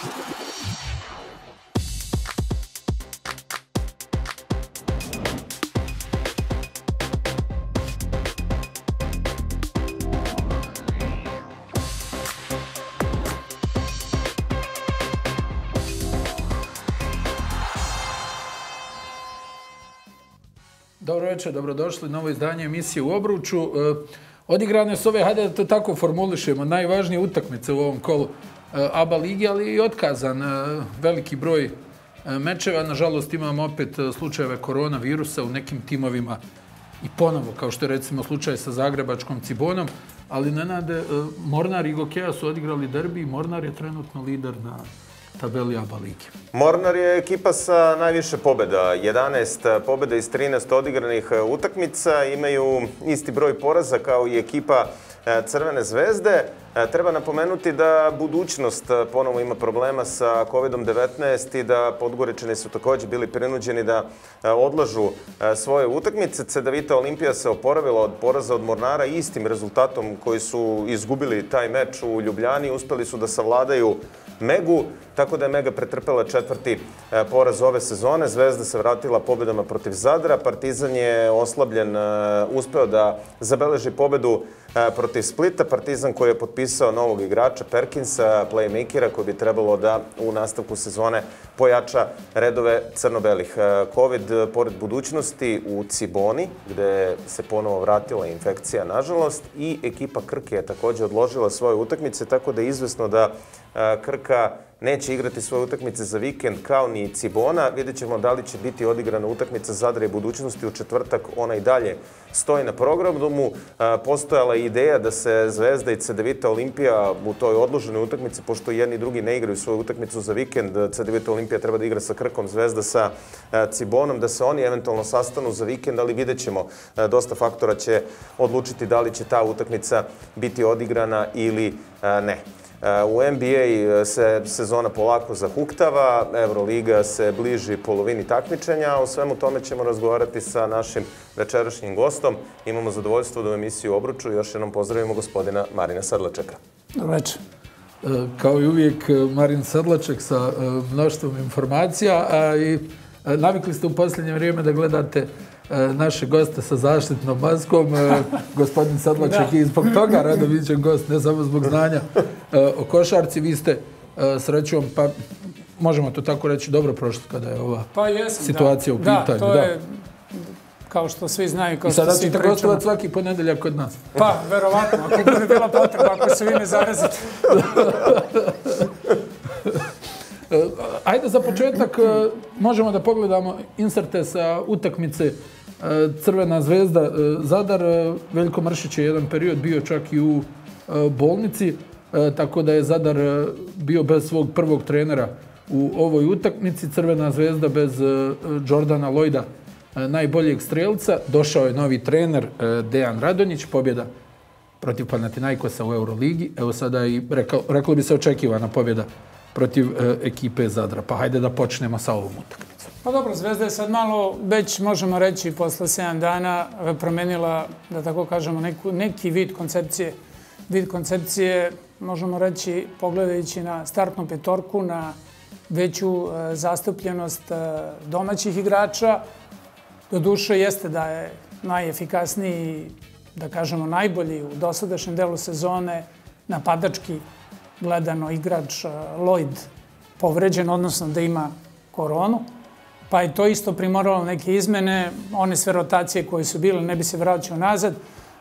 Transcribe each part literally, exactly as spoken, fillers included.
Dobro večer, dobrodošli. Novo izdanje emisije U obruču. Odigrane su ove, hajde da to tako formulišemo, najvažnije utakmice u ovom kolu A B A ligi, ali i otkazan veliki broj mečeva. Nažalost, imamo opet slučajeve koronavirusa u nekim timovima i ponovo, kao što je recimo slučaj sa zagrebačkom Cibonom, ali Nenade, Mornar i Gokeja su odigrali derbi i Mornar je trenutno lider na tabeli A B A lige. Mornar je ekipa sa najviše pobjeda, jedanaest pobjeda iz trinaest odigranih utakmica, imaju isti broj poraza kao i ekipa Crvene zvezde. Treba napomenuti da budućnost ponovo ima problema sa kovid devetnaest i da Podgoričani su također bili prinuđeni da odlažu svoje utakmice. Cedevita Olimpija se oporavila od poraza od Mornara istim rezultatom koji su izgubili taj meč u Ljubljani. Uspeli su da savladaju Megu, tako da je Mega pretrpela četvrti poraz ove sezone. Zvezda se vratila pobjedama protiv Zadra. Partizan je oslabljen, uspeo da zabeleži pobjedu protiv Splita. Partizan koji je potpisao novog igrača, Perkinsa, playmakera, koji bi trebalo da u nastavku sezone pojača redove crno-belih. Covid pored budućnosti u Ciboni, gde se ponovo vratila infekcija, nažalost, i ekipa Krke je također odložila svoje utakmice, tako da je izvesno da Krka neće igrati svoje utakmice za vikend kao ni Cibona. Vidjet ćemo da li će biti odigrana utakmica Zadra i budućnosti u četvrtak. Ona i dalje stoji na programu. Postojala je ideja da se Zvezda i Cedevita Olimpija u toj odloženoj utakmici, pošto jedni i drugi ne igraju svoju utakmicu za vikend, Cedevita Olimpija treba da igra sa Krkom, Zvezda sa Cibonom, da se oni eventualno sastanu za vikend, ali vidjet ćemo. Dosta faktora će odlučiti da li će ta utakmica biti odigrana ili ne. U N B A se sezona polako zahuktava, Euroliga se bliži polovini takmičenja, a o svemu tome ćemo razgovarati sa našim večerašnjim gostom. Imamo zadovoljstvo da u emisiju Obruču još jednom pozdravimo gospodina Marina Sadlačeka. Dobro večer. Kao i uvijek, Marin Sadlaček sa mnoštvom informacija, a i navikli ste u posljednje vrijeme da gledate naše goste sa zaštitnom maskom. Gospodin Sadlaček je i zbog toga radoviđen gost, ne samo zbog znanja o košarci. Vi ste srećom, pa možemo to tako reći, dobro prošli kada je ova situacija u pitanju. Da, to je, kao što svi znaju, kao što svi pričamo. I sada ćete gostovati svaki ponedeljak kod nas. Pa, verovatno, ako bude bila potreba, ako se vi ne zarazite. Ajde za početak možemo da pogledamo inserte sa utakmice Crvena zvezda Zadar. Veljko Mršić je jedan period bio čak i u bolnici, tako da je Zadar bio bez svog prvog trenera u ovoj utakmici. Crvena zvezda bez Jordana Lloyda, najboljeg strelca. Došao je novi trener Dejan Radonjić, pobjeda protiv Panathinaikosa u Euroligi. Evo sada i reklo bi se očekivana pobjeda protiv ekipe Zadra. Pa hajde da počnemo sa ovom utakmicom. Pa dobro, Zvezda je sad malo, već možemo reći, posle sedam dana promenila, da tako kažemo, neku, neki vid koncepcije. Vid koncepcije, možemo reći, pogledajući na startnu petorku, na veću zastupljenost domaćih igrača. Doduše jeste da je najefikasniji, da kažemo, najbolji u dosadašnjem delu sezone napadački gledano igrač Lloyd povređen, odnosno da ima koronu. Pa je to isto primoralo neke izmene, one sve rotacije koje su bile, ne bi se vraćao nazad.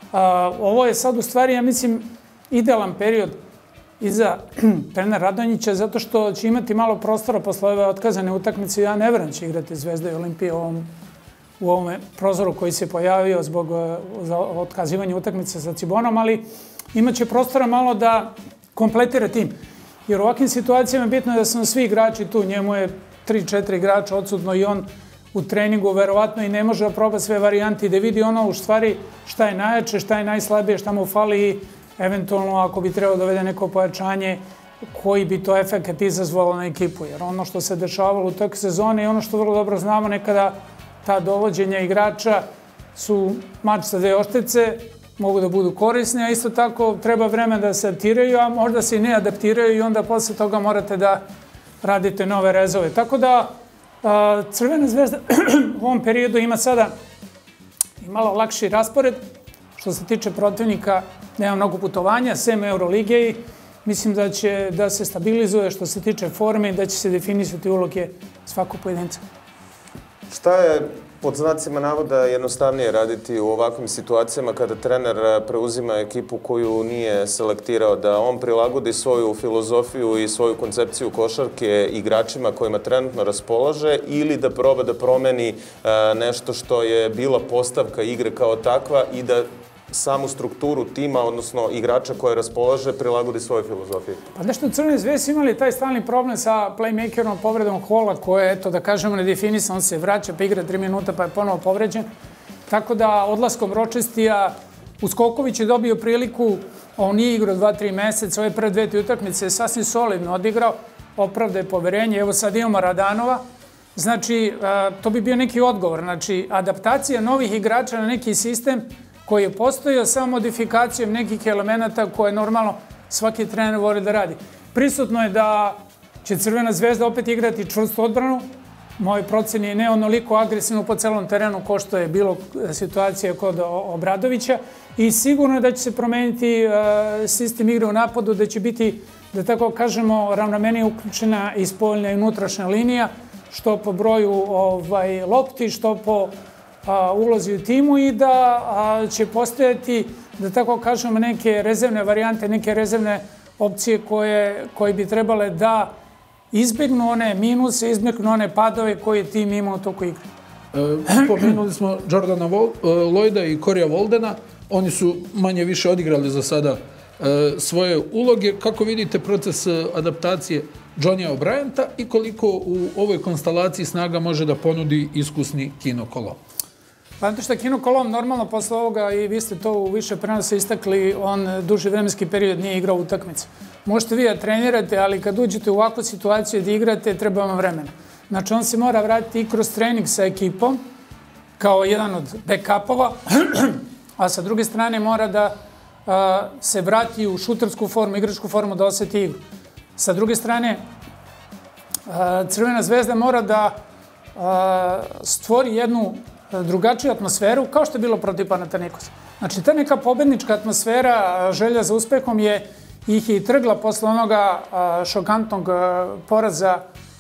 Ovo je sad u stvari, ja mislim, idealan period i za trenera Radonjića, zato što će imati malo prostora posle ove otkazane utakmice. Ja ne vjerujem će igrati Zvezda i Olimpija u ovom, u ovom prozoru koji se pojavio zbog otkazivanja utakmice sa Cibonom, ali imaće prostora malo da kompletira tim. Jer u ovakvim situacijama bitno je da su svi igrači tu. Njemu je tri četiri igrača odsutno i on u treningu verovatno i ne može da proba sve varijante i da vidi ono u stvari šta je najjače, šta je najslabije, šta mu fali i eventualno ako bi trebao dovede neko pojačanje, koji bi to efekt izazvalo na ekipu. Jer ono što se dešavalo u toj sezoni i ono što vrlo dobro znamo, nekada ta dovođenja igrača su mač sa dve oštece, mogu da budu korisni, a isto tako treba vreme da se adaptiraju, a možda se i ne adaptiraju i onda posle toga morate da radite nove rezove. Tako da Crvena zvezda u ovom periodu ima sada imala lakši raspored. Što se tiče protivnika, nema mnogo putovanja, sem Eurolige i mislim da će da se stabilizuje što se tiče forme i da će se definisati uloge svakog pojedinca. Šta je pod znacima navoda jednostavnije raditi u ovakvim situacijama kada trener preuzima ekipu koju nije selektirao, da on prilagodi svoju filozofiju i svoju koncepciju košarke igračima kojima trenutno raspolaže ili da proba da promeni nešto što je bila postavka igre kao takva i da samu strukturu tima, odnosno igrača koje raspolaže, prilagodi svoje filozofije? Pa nešto u Crvenoj zvezdi imali taj stalni problem sa playmakerom, povredom Hola, koje je, eto, da kažemo, nedefinisan, on se vraća, pa igra tri minuta, pa je ponovo povređen. Tako da, odlaskom Ročestija, Uskoković je dobio priliku, on nije igrao dva, tri meseca, ove pre dve, tri utakmice je sasvim solidno odigrao, opravdaje poverenje, evo sad imamo Radanova. Znači, to bi bio neki odgovor, znači, adaptacija novih igrača na neki sistem koji je postojao samo modifikacijom nekih elemenata koje normalno svaki trener voli da radi. Prisutno je da će Crvena zvezda opet igrati čvrstu odbranu. Moj procen je ne onoliko agresivno po celom terenu ko što je bilo situacija kod Obradovića i sigurno je da će se promeniti sistem igre u napadu, da će biti, da tako kažemo, ravnomenije uključena i spoljna i unutrašnja linija, što po broju lopti, što po ulozi u timu i da će postojati, da tako kažemo, neke rezervne varijante, neke rezervne opcije koje bi trebale da izbjegnu one minuse, izbjegnu one padove koje tim ima u toku igre. Pomenuli smo Jordana Lloyda i Corija Voldena. Oni su manje više odigrali za sada svoje uloge. Kako vidite proces adaptacije Johnnya O'Brienta i koliko u ovoj konstelaciji snaga može da ponudi iskusni Kino Kolom? Znate što, Kino Kolom normalno posle ovoga, i vi ste to u više prenosa istakli, on duži vremenski period nije igrao utakmice. Možete vi da trenirate, ali kad uđete u ovakvu situaciju da igrate, treba vam vremena. Znači, on se mora vratiti i kroz trening sa ekipom, kao jedan od back-upova, a sa druge strane mora da se vrati u šutersku formu, igračku formu, da oseti igru. Sa druge strane, Crvena zvezda mora da stvori jednu drugačiju atmosferu, kao što je bilo protiv Panathinaikosa. Znači, ta neka pobednička atmosfera, želja za uspehom je ih i trgla posle onoga šokantnog poraza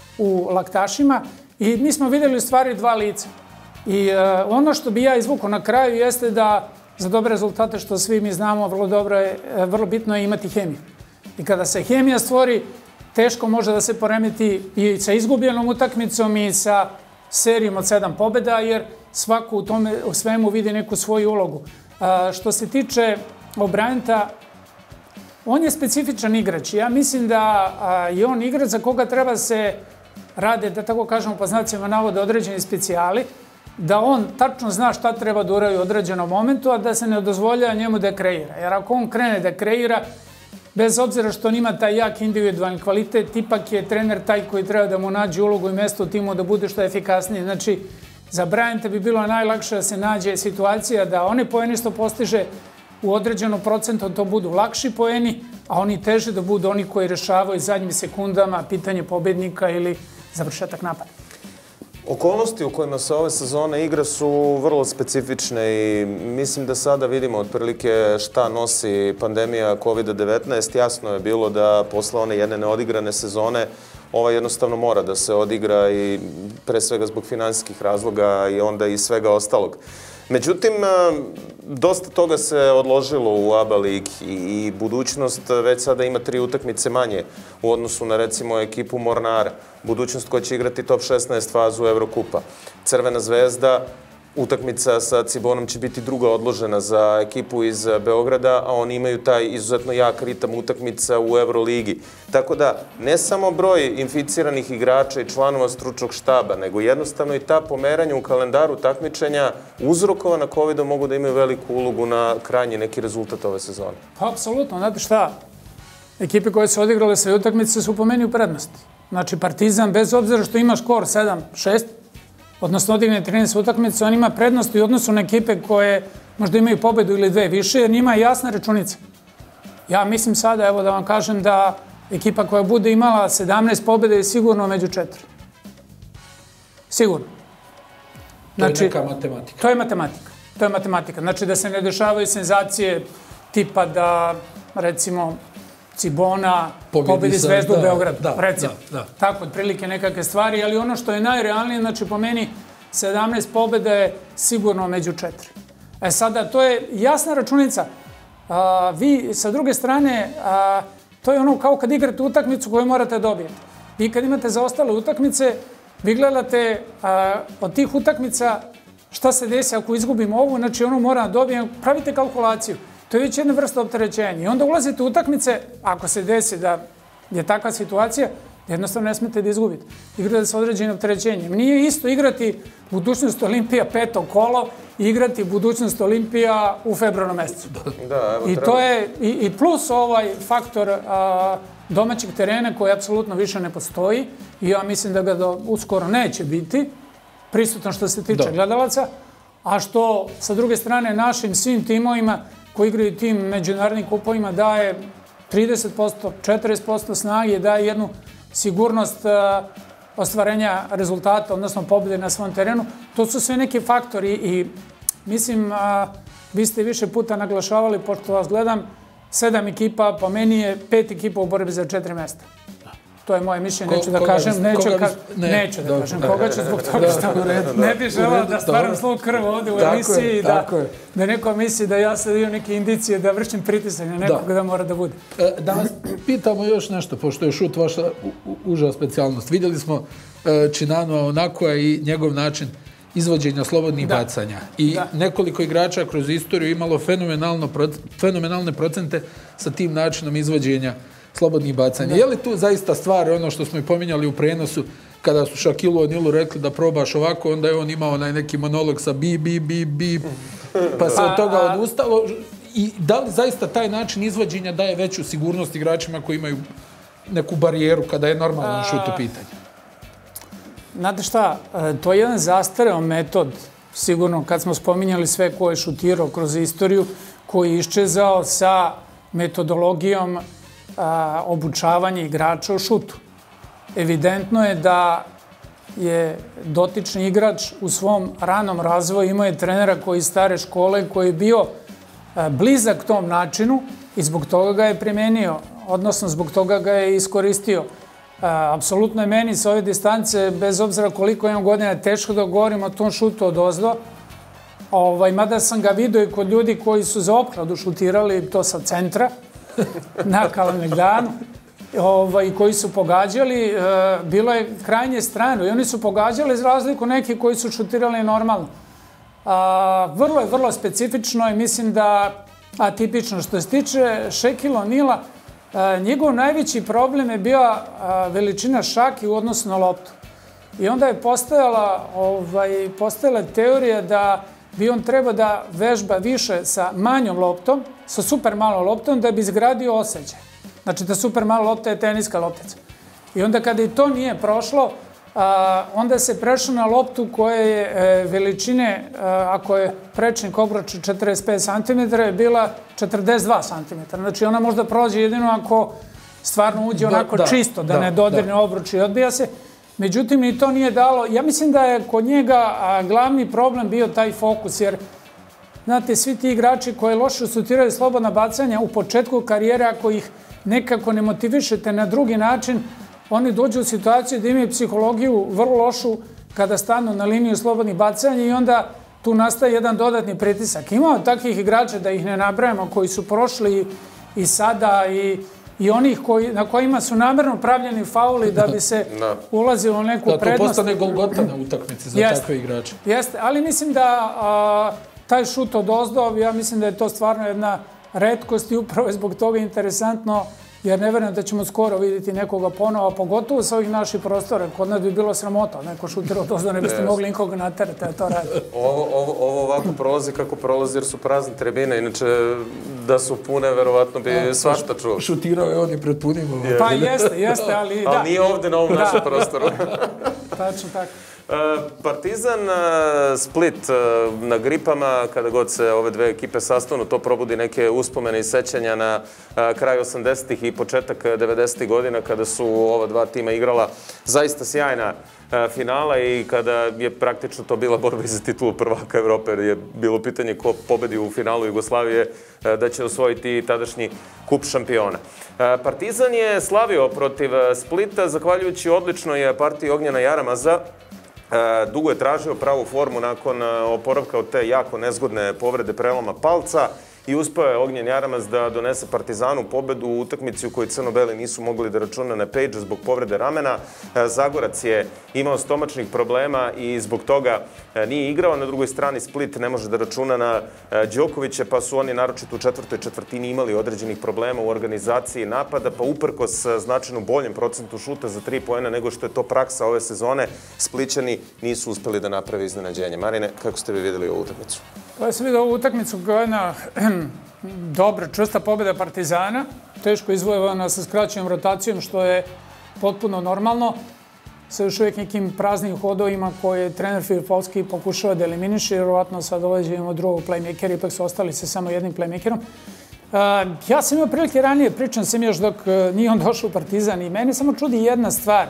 u Laktašima i mi smo videli u stvari dva lica. I ono što bi ja izvukao na kraju jeste da za dobre rezultate, što svi mi znamo, vrlo dobro je, vrlo bitno je imati hemiju. I kada se hemija stvori, teško može da se poremeti i sa izgubljenom utakmicom i sa serijom od sedam pobjeda, jer svako u tome, u svemu vidi neku svoju ulogu. Što se tiče O'Brienta, on je specifičan igrač. Ja mislim da je on igrač za koga treba se rade, da tako kažemo po znacima navoda, određeni specijali, da on tačno zna šta treba da uradi u određenom momentu, a da se ne dozvoljava njemu da kreira. Jer ako on krene da kreira, bez obzira što on ima taj jak individualni kvalitet, ipak je trener taj koji treba da mu nađe ulogu i mesto u timu da bude što efikasniji. Znači, za Bryanta bi bilo najlakše da se nađe situacija da oni poeni što postiže u određenom procentu, to budu lakši poeni, a oni teže da budu oni koji rešavaju zadnjim sekundama pitanje pobednika ili završetak napada. Okolnosti u kojima se ove sezone igra su vrlo specifične i mislim da sada vidimo otprilike šta nosi pandemija kovid devetnaest. Jasno je bilo da posle one jedne neodigrane sezone ova jednostavno mora da se odigra i pre svega zbog finansijskih razloga i onda i svega ostalog. Međutim, dosta toga se odložilo u A B A ligi i budućnost već sada ima tri utakmice manje u odnosu na, recimo, ekipu Mornara. Budućnost koja će igrati top šesnaest fazu Evrokupa. Crvena zvezda, utakmica sa Cibonom će biti druga odložena za ekipu iz Beograda, a oni imaju taj izuzetno jak ritam utakmica u Euroligi. Tako da, ne samo broj inficiranih igrača i članova stručnog štaba, nego jednostavno i ta pomeranja u kalendaru takmičenja uzrokovana kovidom mogu da imaju veliku ulogu na krajnji neki rezultat ove sezone. Pa, apsolutno. Znate šta? Ekipe koje su odigrale sve utakmice su po meni u prednosti. Znači, Partizan, bez obzira što ima skor sedam šest, odnosno odigrane trinaest utakmice, on ima prednost i u odnosu na ekipe koje možda imaju pobedu ili dve više, jer njima je jasna računica. Ja mislim sada, evo da vam kažem, da Ekipa koja bude imala sedamnaest pobjede je sigurno među četiri. Sigurno. Znači, to je neka matematika. To je matematika. To je matematika. Znači da se ne dešavaju senzacije tipa da, recimo, Cibona pobedi Zvezdu u Beogradu. Da, recimo. Da, da. Tako, otprilike nekakve stvari, ali ono što je najrealnije, znači po meni sedamnaest pobjeda je sigurno među četiri. E sada, to je jasna računica. A, vi, sa druge strane, a, to je ono kao kad igrate utakmicu koju morate dobijeti. Vi kad imate zaostale utakmice, vi gledate a, od tih utakmica šta se desi ako izgubimo ovu, znači ono mora da dobijem, pravite kalkulaciju. To je već jedna vrsta opterećenja. I onda ulazite u utakmice, ako se desi da je takva situacija, jednostavno ne smete da izgubite. Igrate sa određenim opterećenjem. Nije isto igrati budućnost Olimpija peto kolo i igrati budućnost Olimpija u februaru mesecu. Da, evo, I to je, i, i plus ovaj faktor a, domaćeg terena koji apsolutno više ne postoji i ja mislim da ga do, uskoro neće biti prisutan što se tiče da. gledalaca, a što sa druge strane našim svim timovima koji igraju tim međunarodnim kupovima daje trideset posto, četrdeset posto snage, daje jednu sigurnost uh, ostvarenja rezultata, odnosno pobjede na svom terenu. To su sve neki faktori i mislim, uh, vi ste više puta naglašavali, pošto vas gledam, sedam ekipa, po meni je pet ekipa u borbi za četiri mjesta. To je moje mišljenje, neću da kažem, neću da kažem koga ću zbog toga što ne bih želao da stvaram slovu krv ovdje u emisiji i da neko misli da ja sad imam neke indicije da vršim pritisak na nekoga da mora da bude. Da vas pitamo još nešto, pošto je šut vaša uža specijalnost. Vidjeli smo Činanova onako i njegov način izvođenja slobodnih bacanja. I nekoliko igrača kroz istoriju imalo fenomenalne procente sa tim načinom izvođenja slobodnih bacanja. Je li tu zaista stvar, ono što smo i pominjali u prenosu, kada su Shaquilu O'Nealu rekli da probaš ovako, onda je on imao onaj neki monolog sa bi, bi, bi, bi, pa se od toga odustalo. I da li zaista taj način izvođenja daje veću sigurnost igračima koji imaju neku barijeru kada je normalno šut u pitanju? Znate šta, to je jedan zastareo metod, sigurno kad smo spominjali sve ko je šutirao kroz istoriju, koji je iščezao sa metodologijom A, obučavanje igrača u šutu. Evidentno je da je dotični igrač u svom ranom razvoju imao je trenera koji iz stare škole, koji je bio a, blizak tom načinu i zbog toga ga je primenio, odnosno zbog toga ga je iskoristio. A, apsolutno je meni sa ove distance, bez obzira koliko imam godina, teško da govorim o tom šutu od ozdo. Ovaj, mada sam ga vidio i kod ljudi koji su za opkladu šutirali to sa centra, na Kalemegdanu, ovaj, koji su pogađali, e, bilo je krajnje strano i oni su pogađali iz razliku neki koji su šutirali normalno. A, vrlo je, vrlo specifično i mislim da atipično. Što se tiče Shaquille O'Neala, njegov najveći problem je bila veličina šake u odnosu na loptu. I onda je postojala, ovaj, postojala teorija da bi on treba da vežba više sa manjom loptom, sa super malom loptom, da bi izgradio osjećaj. Znači da super mala lopta je teniska loptica. I onda kada i to nije prošlo, a, onda se prešlo na loptu koja je e, veličine, a, ako je prečnik obruča četrdeset pet centimetara, je bila četrdeset dva centimetra. Znači ona možda prođe jedino ako stvarno uđe onako da, čisto, da, da ne dodirne obruč i odbija se. Međutim, ni to nije dalo. Ja mislim da je kod njega a, glavni problem bio taj fokus, jer znate, svi ti igrači koji loše šutiraju slobodna bacanja u početku karijere, ako ih nekako ne motivišete na drugi način, oni dođu u situaciju da imaju psihologiju vrlo lošu kada stanu na liniju slobodnih bacanja i onda tu nastaje jedan dodatni pritisak. Imamo takvih igrača, da ih ne nabrajamo, koji su prošli i sada i, i onih koji, na kojima su namjerno pravljeni fauli da bi se no. ulazilo u neku da, prednost. Da, to postane Golgota na utakmici za jeste, takve igrače. Jeste, ali mislim da a, taj šut od ozdo, ja mislim da je to stvarno jedna retkost i upravo je zbog toga interesantno, jer ne verujem da ćemo skoro vidjeti nekoga ponova, pogotovo sa ovih naših prostora. Kod nas bi bilo sramota, neko šutira od ozdo, ne biste yes. mogli nikoga naterati, a to radi. Ovo, ovo, ovo ovako prolazi kako prolazi, jer su prazne tribine, inače da su pune, verovatno bi a, svašta čuo. Šutirao je on i pred punim. Pa jeste, jeste, ali da. Ali nije ovdje na ovom našem prostoru. Tačno tako. Partizan Split na gripama, kada god se ove dve ekipe sastanu, to probudi neke uspomene i sećanja na kraj osamdesetih i početak devedesetih godina, kada su ova dva tima igrala zaista sjajna finala i kada je praktično to bila borba za titulu prvaka Evrope, jer je bilo pitanje ko pobedi u finalu Jugoslavije da će osvojiti tadašnji kup šampiona. Partizan je slavio protiv Splita, zahvaljujući odličnoj partiji Ognjena Jaramaza. Dugo je tražio pravu formu nakon oporavka od te jako nezgodne povrede preloma palca i uspeo je Ognjen Jaramaz da donese Partizanu pobedu u utakmici u kojoj crno-beli nisu mogli da račune na Pejđa zbog povrede ramena. Zagorac je imao stomačnih problema i zbog toga nije igrao. Na drugoj strani Split ne može da računa na Đokovića, pa su oni naročito u četvrtoj četvrtini imali određenih problema u organizaciji napada, pa uprkos značajno boljem procentu šuta za tri poena nego što je to praksa ove sezone, Splićani nisu uspeli da naprave iznenađenje. Marine, kako ste vi vidjeli ovu utakmicu? Pa ja sam vidio ovu utakmicu kao jedna dobra, čvrsta pobjeda Partizana, teško izvojevana sa skraćenom rotacijom, što je potpuno normalno, sa još uvijek nekim praznim hodovima koje trener Filipowski pokušava da eliminiše, vjerovatno sad dovođemo drugog playmakera, ipak su ostali sa samo jednim playmakerom. Ja sam imao prilike ranije, pričam sam još dok nije on došao u Partizan i mene samo čudi jedna stvar,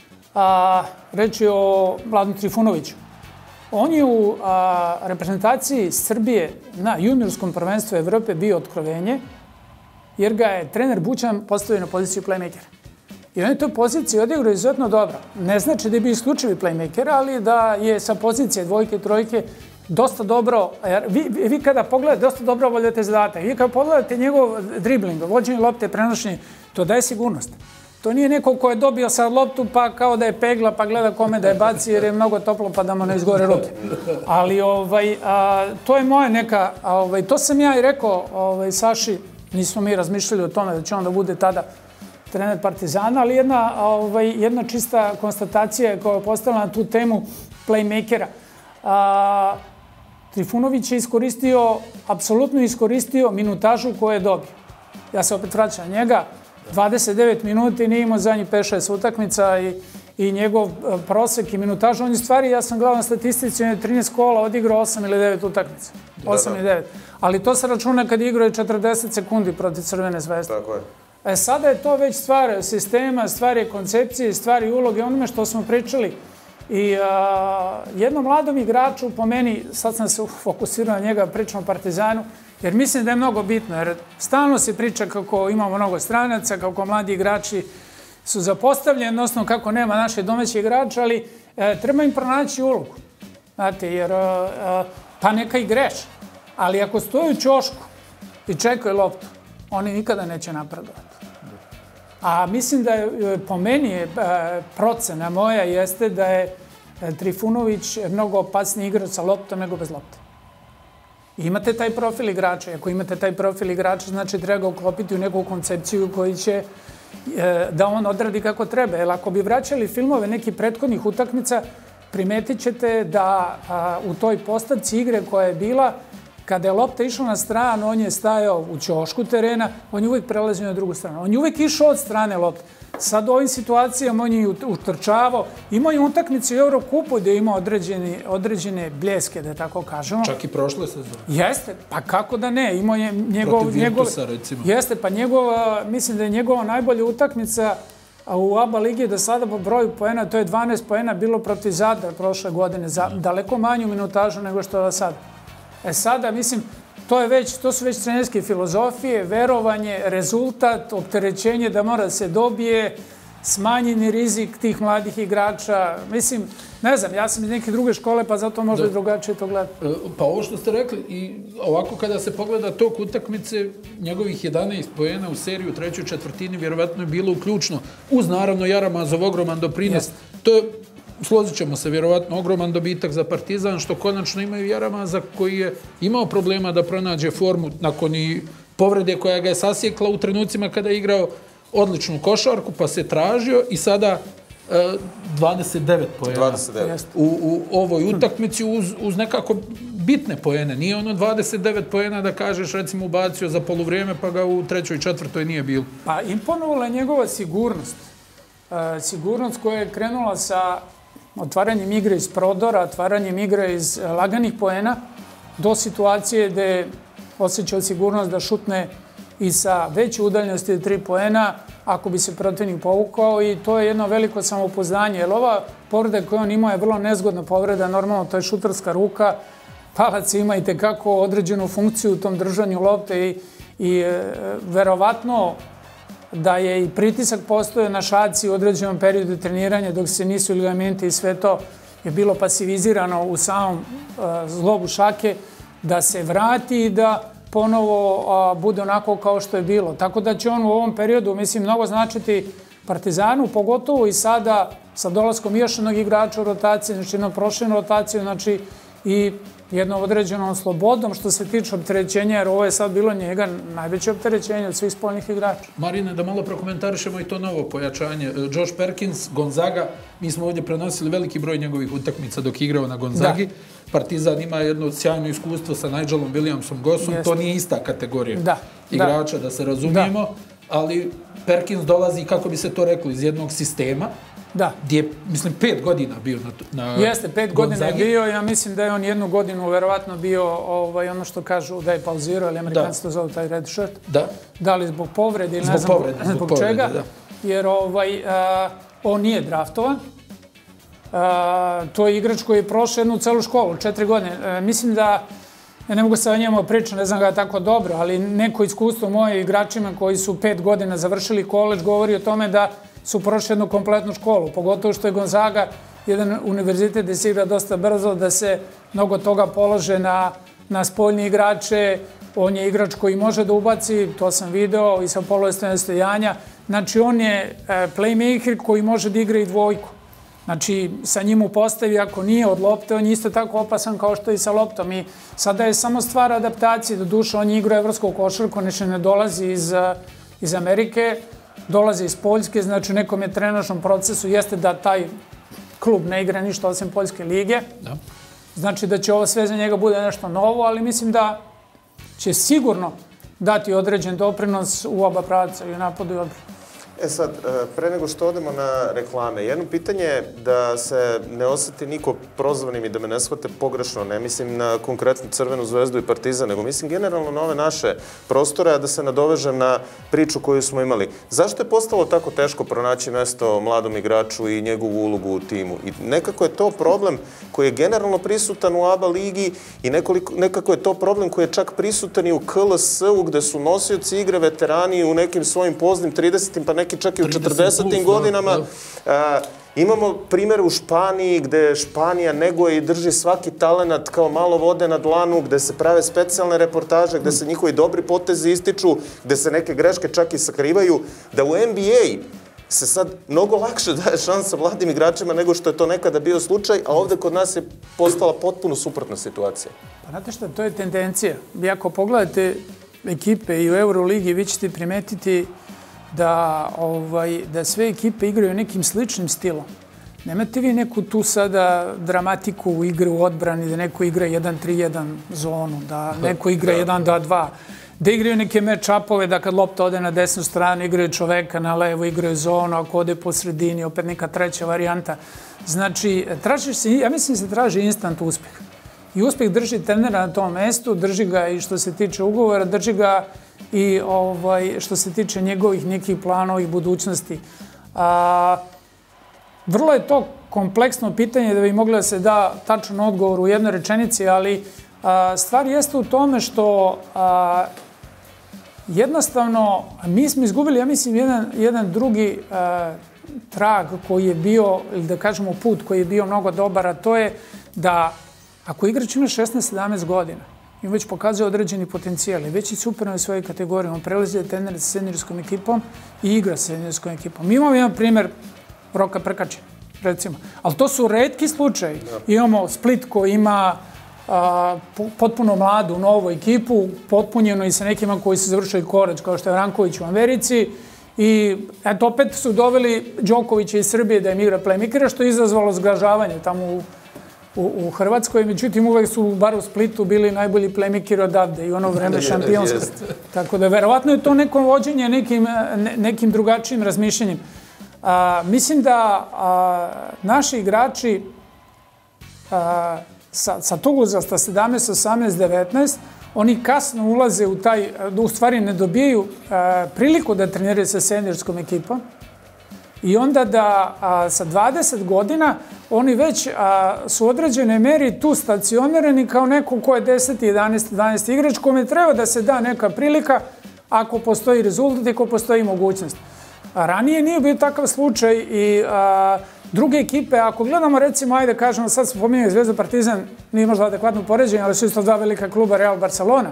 reći o Vladnu Trifunoviću. On je u reprezentaciji Srbije na juniorskom prvenstvu Evrope bio otkrovenje, jer ga je trener Bućan postavio na poziciju playmakera. I on je toj poziciji odigrao izuzetno dobro. Ne znači da je bio isključivi playmaker, ali da je sa pozicije dvojke, trojke dosta dobro, vi kada pogledate, dosta dobro obavljate zadatak. Vi kada pogledate njegov dribling, vođenje lopte, prenošenje, to daje sigurnost. To nije neko ko je dobio sad loptu pa kao da je pegla pa gleda kome da je baci jer je mnogo toplo pa da mu ne izgore ruke. Ali to je moja neka, to sam ja i rekao Saši, nismo mi razmišljali o tome da će on da bude tada trener Partizana, ali jedna čista konstatacija koja je postavila na tu temu playmakera. Trifunović je iskoristio, apsolutno iskoristio minutažu koju je dobio. Ja se opet vraćam na njega. dvadeset devet minuta i nije imao zadnjih pet šest utakmica i njegov prosek i minutažu. On je stvari, ja sam gledao na statistici, on je trinaest kola odigrao osam ili devet utakmica. osam ili devet. Ali to se računa kad igrao je četrdeset sekundi protiv Crvene zvezde. Tako je. E sada je to već stvar sistema, stvar je koncepcije, stvar je uloge, onome što smo pričali. I jednom mladom igraču, po meni, sad sam se fokusirao na njega, pričam o Partizanu, jer mislim da je mnogo bitno, jer stalno se priča kako imamo mnogo stranaca, kako mladi igrači su zapostavljeni, odnosno kako nema naše domaće igrača, ali treba im pronaći ulogu. Znate, jer pa neka i greše, ali ako stoji u ćošku i čekaju loptu, oni nikada neće napredovati. A mislim da je, po meni, procena moja jeste da je Trifunović mnogo opasniji igrač sa loptom nego bez lopte. Imate taj profil igrača. Ako imate taj profil igrača, znači treba ga uklopiti u neku koncepciju koji će da on odradi kako treba. Jer ako bi vraćali filmove nekih prethodnih utakmica, primetit ćete da u toj postavci igre koja je bila, kada je lopta išla na stranu, on je stajao u ćošku terena, on je uvijek prelazio na drugu stranu. On je uvijek išao od strane lopte. Sad u ovim situacijama on je utrčavao. Imao je utakmicu u Eurokupu gdje je imao određene bljeske, da tako kažemo. Čak i prošle sezone. Jeste, pa kako da ne. Imao je njegov... Protiv Virtusa, recimo. Jeste, pa njegova, mislim da je njegova najbolja utakmica u A B A ligi do sada po broju poena, to je dvanaest poena bilo protiv Zadra prošle godine, daleko manju minutažu nego što je sada. E sada, mislim, to, je već, to su već trenerske filozofije, verovanje, rezultat, opterećenje da mora se dobije, smanjeni rizik tih mladih igrača. Mislim, ne znam, ja sam iz neke druge škole, pa zato možda i drugačije to gledati. Pa ovo što ste rekli, i ovako kada se pogleda tok utakmice, njegovih jedanaest poena u seriju u trećoj četvrtini vjerovatno je bilo uključno. Uz naravno Jaramazov ogroman doprinos. To je, složit ćemo se, vjerovatno ogroman dobitak za Partizan, što konačno imaju Jaramaza koji je imao problema da pronađe formu nakon i povrede koja ga je sasjekla u trenucima kada je igrao odličnu košarku, pa se tražio i sada dvadeset devet poena u ovoj utakmici uz nekako bitne poene. Nije ono dvadeset devet poena da kažeš recimo ubacio za poluvrijeme pa ga u trećoj i četvrtoj nije bilo. Pa imponovala njegova sigurnost. Sigurnost koja je krenula sa otvaranjem igre iz prodora, otvaranjem igre iz laganih poena, do situacije gde osjećao sigurnost da šutne i sa veće udaljenosti od tri poena ako bi se protivnik povukao, i to je jedno veliko samopouzdanje, jer ova povreda koju on imao je vrlo nezgodna povreda, normalno to je šutarska ruka, palac ima i tekako određenu funkciju u tom držanju lopte i, i e, verovatno da je i pritisak postoje na šaci u određenom periodu treniranja dok se nisu ligamenti i sve to je bilo pasivizirano u samom e, zlobu šake, da se vrati i da ponovo a, bude onako kao što je bilo. Tako da će on u ovom periodu, mislim, mnogo značiti Partizanu, pogotovo i sada sa dolaskom još jednog igrača u rotaciji, znači jednom prošljenu rotaciju, znači i jednom određenom slobodom što se tiče opterećenja, jer ovo je sad bilo njega najveće opterećenje od svih spoljnih igrača. Marine, da malo prokomentarišemo i to novo pojačanje. Josh Perkins, Gonzaga, mi smo ovdje prenosili veliki broj njegovih utakmica dok je igrao na Gonzagi. Da. Partizan ima jedno sjajno iskustvo sa Nigelom Williamsom Gossom, to nije ista kategorija da. igrača, da, da se razumijemo, da. ali Perkins dolazi, kako bi se to reklo, iz jednog sistema, da. gdje je, mislim, pet godina bio na, na Jeste, pet godina je bio, ja mislim da je on jednu godinu verovatno bio ovaj, ono što kažu da je pauzirao, ali Amerikanci to zovu taj red shirt. Da. Da li zbog povrede ili zbog ne znam povrede, zbog, zbog povrede, čega, da. jer ovaj, a, on nije draftovan. A, to je igrač koji je prošao jednu celu školu, četiri godine. A, mislim da, ja ne mogu se o njemu pričati, ne znam ga tako dobro, ali neko iskustvo moje igračima koji su pet godina završili koleđ govori o tome da su prošli jednu kompletnu školu, pogotovo što je Gonzaga jedan univerzitet gde se igra dosta brzo, da se mnogo toga polože na, na spoljni igrače. On je igrač koji može da ubaci, to sam video i sa polovijestvene stojanja. Znači, on je playmaker koji može da igra i dvojku. Znači, sa njim u postavi, ako nije od lopte, on je isto tako opasan kao što je i sa loptom. I sada je samo stvar adaptacije, do duše on je igrao evropsku košarku, neče ne dolazi iz, iz Amerike, dolazi iz Poljske, znači u nekom je trenažnom procesu, jeste da taj klub ne igra ništa osim Poljske lige. Da. Znači da će ovo sve za njega bude nešto novo, ali mislim da će sigurno dati određen doprinos u oba pravca, i u napadu i odbranu. E sad, pre nego što odemo na reklame, jedno pitanje je da se ne osjeti niko prozvanim i da me ne shvate pogrešno, ne mislim na konkretnu Crvenu zvezdu i Partizan, nego mislim generalno na ove naše prostore, a da se nadovežem na priču koju smo imali. Zašto je postalo tako teško pronaći mesto mladom igraču i njegovu ulogu u timu? I nekako je to problem koji je generalno prisutan u A B A ligi i nekoliko, nekako je to problem koji je čak prisutan i u K L S-u, gde su nosioci igre veterani u nekim svojim poznim tridesetim pa neki čak i u četrdesetim godinama. A, imamo primjer u Španiji gde Španija neguje i drži svaki talenat kao malo vode na dlanu, gde se prave specijalne reportaže, gde se njihovi dobri potezi ističu, gde se neke greške čak i sakrivaju, da u N B A se sad mnogo lakše daje šansa mladim igračima nego što je to nekada bio slučaj, a ovde kod nas je postala potpuno suprotna situacija. Pa znate šta, to je tendencija. Vi ako pogledate ekipe i u Euroligi, vi ćete primetiti da, ovaj, da sve ekipe igraju nekim sličnim stilom. Nemate vi neku tu sada dramatiku u igri u odbrani, da neko igra jedan tri jedan zonu, da neko igra jedan dva dva, da igraju neke match-upove, da kad lopta ode na desnu stranu, igraju čoveka na levo, igraju zonu, ako ode po sredini, opet neka treća varijanta. Znači, traži se, ja mislim da se traži instant uspjeh. I uspjeh drži trenera na tom mestu, drži ga i što se tiče ugovora, drži ga i ovaj, što se tiče njegovih nekih planova i budućnosti. A, vrlo je to kompleksno pitanje da bi mogla da se da tačan odgovor u jednoj rečenici, ali a, stvar jeste u tome što a, jednostavno mi smo izgubili, ja mislim, jedan, jedan drugi a, trag koji je bio, ili da kažemo put koji je bio mnogo dobar, a to je da ako igrač ima šesnaest sedamnaest godina, i već pokazuje određeni potencijal i već je super u svojoj kategoriji, on prelazi da trenira sa seniorskom ekipom i igra sa seniorskom ekipom. Mi imamo jedan primjer Roka Prkačina, recimo, ali to su retki slučaji. Imamo Split koji ima a, potpuno mladu, novu ekipu, potpunjeno i sa nekima koji se završaju korač, kao što je Ranković u Americi. I eto, opet su doveli Đokovića iz Srbije da im igra playmakera, što je izazvalo zgražavanje tamo u U, u Hrvatskoj, međutim uvek su, bar u Splitu, bili najbolji playmakeri odavde i ono vreme šampionsko. Tako da, verovatno je to neko vođenje nekim, ne, nekim drugačijim razmišljenjem. A, mislim da a, naši igrači a, sa, sa tog uzrasta sedamnaest, osamnaest, devetnaest, oni kasno ulaze u taj, u stvari ne dobijaju a, priliku da treniraju sa seniorskom ekipom. I onda da a, sa dvadeset godina oni već a, su u određenoj meri tu stacionirani kao neko ko je deset, jedanaest, dvanaest igrač kome treba da se da neka prilika ako postoji rezultat i ako postoji mogućnost. A ranije nije bio takav slučaj i a, druge ekipe, ako gledamo recimo, ajde kažemo, sad smo pominjali Zvezdu, Partizan, nije možda adekvatno poređenje, ali su isto dva velika kluba, Real Barcelona.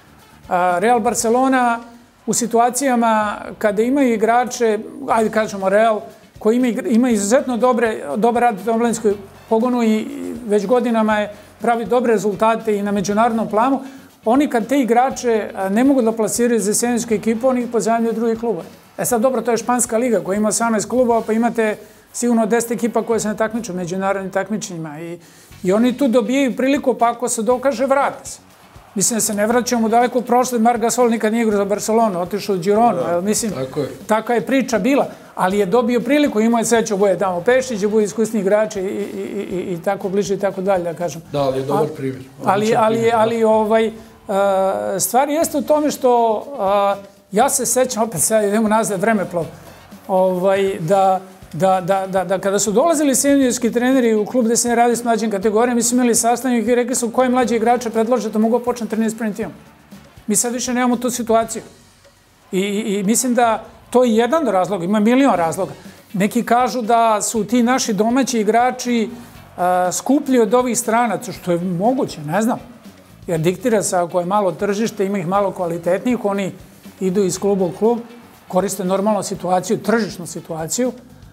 A, Real Barcelona u situacijama kada imaju igrače, ajde kažemo Real, koji ima, ima izuzetno dobre, dobar rad u omladinskoj pogonu i već godinama je pravi dobre rezultate i na međunarodnom planu, oni kad te igrače ne mogu da plasiraju za seniorsku ekipu, oni ih pozajmljuju drugi klubove. E sad dobro, to je Španska liga koja ima osamnaest klubova, pa imate sigurno deset ekipa koje se ne takmiču u međunarodnim takmičenjima. I, I oni tu dobijaju priliku, pa ako se dokaže, vrate se. Mislim da se ne vraćamo daleko u prošle. Marc Gasol nikad nije igrao za Barcelonu, otišao u Gironu. Da, mislim, tako je. Taka je priča bila. Ali je dobio priliku, imao je sreću, bude tamo Pešić, bude iskusni igrači i, i, i, i tako bliže i tako dalje, da kažem. Da, ali je dobar primjer. Ali, ali, primjer, ali ovaj, uh, stvar jeste u tome što uh, ja se sećam, opet sad idemo nazad vremeplov, ovaj, da, da, da, da, da kada su dolazili seniorski treneri u klub gde se ne radi s mlađim kategorijama, mi su imali sastanak i rekli su koje mlađe igrače predlože da mogu početi trenirati s prvim timom. Mi sad više nemamo tu situaciju. I, i, i mislim da to je jedan razlog, ima milion razloga. Neki kažu da su ti naši domaći igrači a, skuplji od ovih stranaca, što je moguće, ne znam. Jer diktira se ako je malo tržište, ima ih malo kvalitetnijih, oni idu iz kluba u klub, koriste normalnu situaciju, tržišnu situaciju.